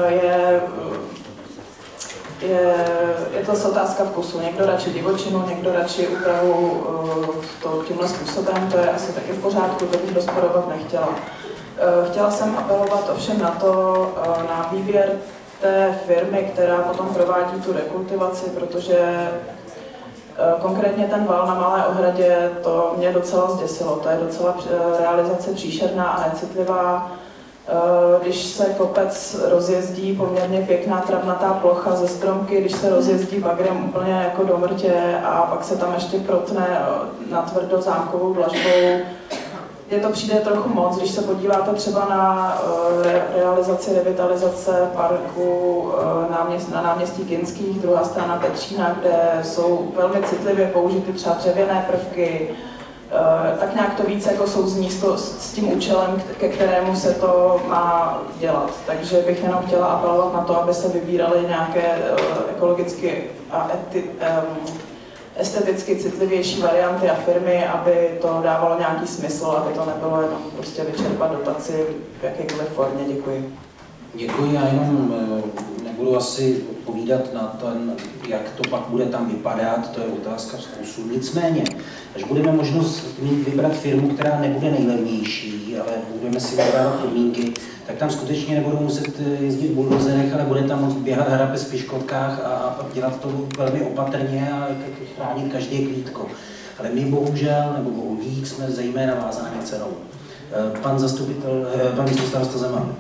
je to otázka vkusu. Někdo radši divočinu, někdo radši úpravu tímhle způsobem, to je asi taky v pořádku, to bych rozporovat nechtěla. Chtěla jsem apelovat ovšem na to, na výběr té firmy, která potom provádí tu rekultivaci, protože konkrétně ten val na Malé Ohradě, to mě docela zděsilo, to je docela realizace příšerná a necitlivá. Když se kopec rozjezdí, poměrně pěkná travnatá plocha ze stromky, když se rozjezdí bagrem úplně jako do mrtě a pak se tam ještě protne natvrdo zámkovou dlažbou. Mně to přijde trochu moc, když se podíváte třeba na realizaci revitalizace parku na náměstí Kinských, druhá strana Petřína, kde jsou velmi citlivě použity třeba dřevěné prvky, tak nějak to víc jako souzní s tím účelem, ke kterému se to má dělat. Takže bych jenom chtěla apelovat na to, aby se vybíraly nějaké ekologicky a esteticky citlivější varianty a firmy, aby to dávalo nějaký smysl, aby to nebylo jenom prostě vyčerpat dotaci v jakékoliv formě. Děkuji. Děkuji, já jenom nebudu asi odpovídat na to, jak to pak bude tam vypadat, to je otázka vkusu. Nicméně, až budeme možnost mít vybrat firmu, která nebude nejlevnější, ale budeme si vybrat podmínky, tak tam skutečně nebudou muset jezdit v buldozerech, ale bude tam moct běhat hrabe v piškotkách a dělat to velmi opatrně a chránit každé klítko. Ale my bohužel, nebo bohužel, jsme zejména vázáni cenou. Pan zastupitel, pan místostarosta Zeman.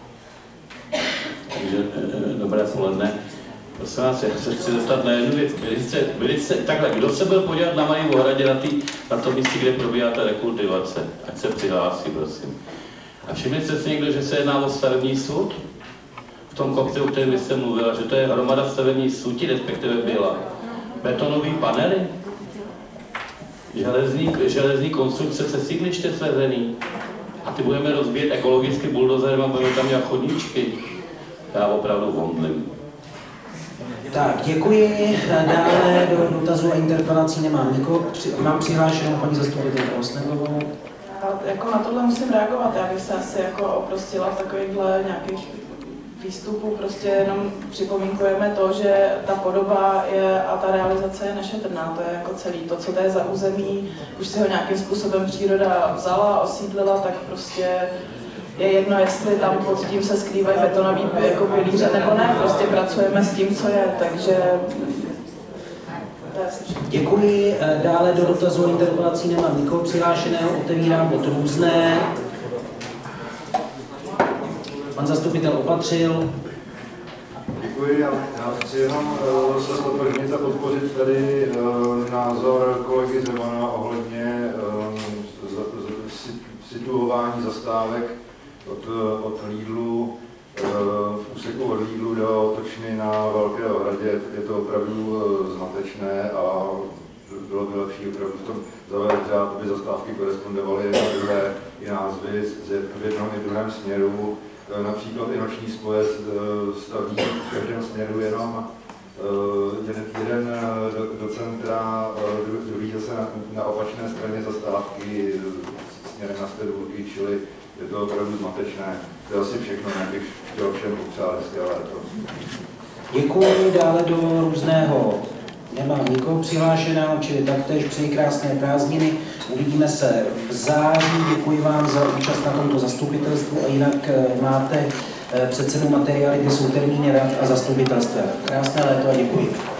Takže dobré poledne. Prosím vás, já se chci zeptat na jednu věc. Takhle, kdo se byl podívat na Malé Ohradě na tom místě, kde probíhá ta rekultivace? Ať se přihlásí, prosím. A všimli jste si někdo, že se jedná o stavební soud? V tom kopci, o kterém vy jste mluvila, že to je hromada stavební sutí, respektive byla. Betonové panely, železní konstrukce se sídliště svezený. A ty budeme rozbíjet ekologicky buldozerem a budeme tam dělat chodníčky. Já opravdu vomdlím. Tak, děkuji. Dále do dotazů a interpelací nemám nikoho. Mám přihlášenou paní zastupitelku Osnegovou. Jako na tohle musím reagovat. Já bych se asi jako oprostila takovýchhle nějakých výstupů. Prostě jenom připomínkujeme to, že ta podoba je a ta realizace je nešetrná. To je jako celý. To, co to je za území, už si ho nějakým způsobem příroda vzala, osídlila, tak prostě je jedno, jestli tam pod tím se skrývají betonový jako pilíře nebo ne. Prostě pracujeme s tím, co je, takže to je asi všechno. Děkuji. Dále do dotazu a interpelací nemám nikoho přihlášeného. Otevírám bod různé. Pan zastupitel Opatřil. Děkuji, já chci jenom se stotožnit a podpořit tady názor kolegy Zemana ohledně situování zastávek od Lidlu, v úseku od Lidlu do Točny na Velké Ohradě. Je to opravdu zmatečné a bylo by lepší opravdu v tom zavést řád, aby zastávky korespondovaly na druhé i názvy v jednom i druhém směru. Například i noční spojec staví v každém směru jenom jeden do centra, druhý zase na opačné straně zastávky směrem na Stedůrky, čili je to opravdu zmatečné. To je asi všechno, jak bych chtěl všem popřát hezké léto. Děkuji. Dále do různého nemám nikoho přihlášeného, čili taktéž přeji krásné prázdniny. Uvidíme se v září. Děkuji vám za účast na tomto zastupitelstvu a jinak máte před sebou materiály, kde jsou termíny rad a zastupitelstva. Krásné léto a děkuji.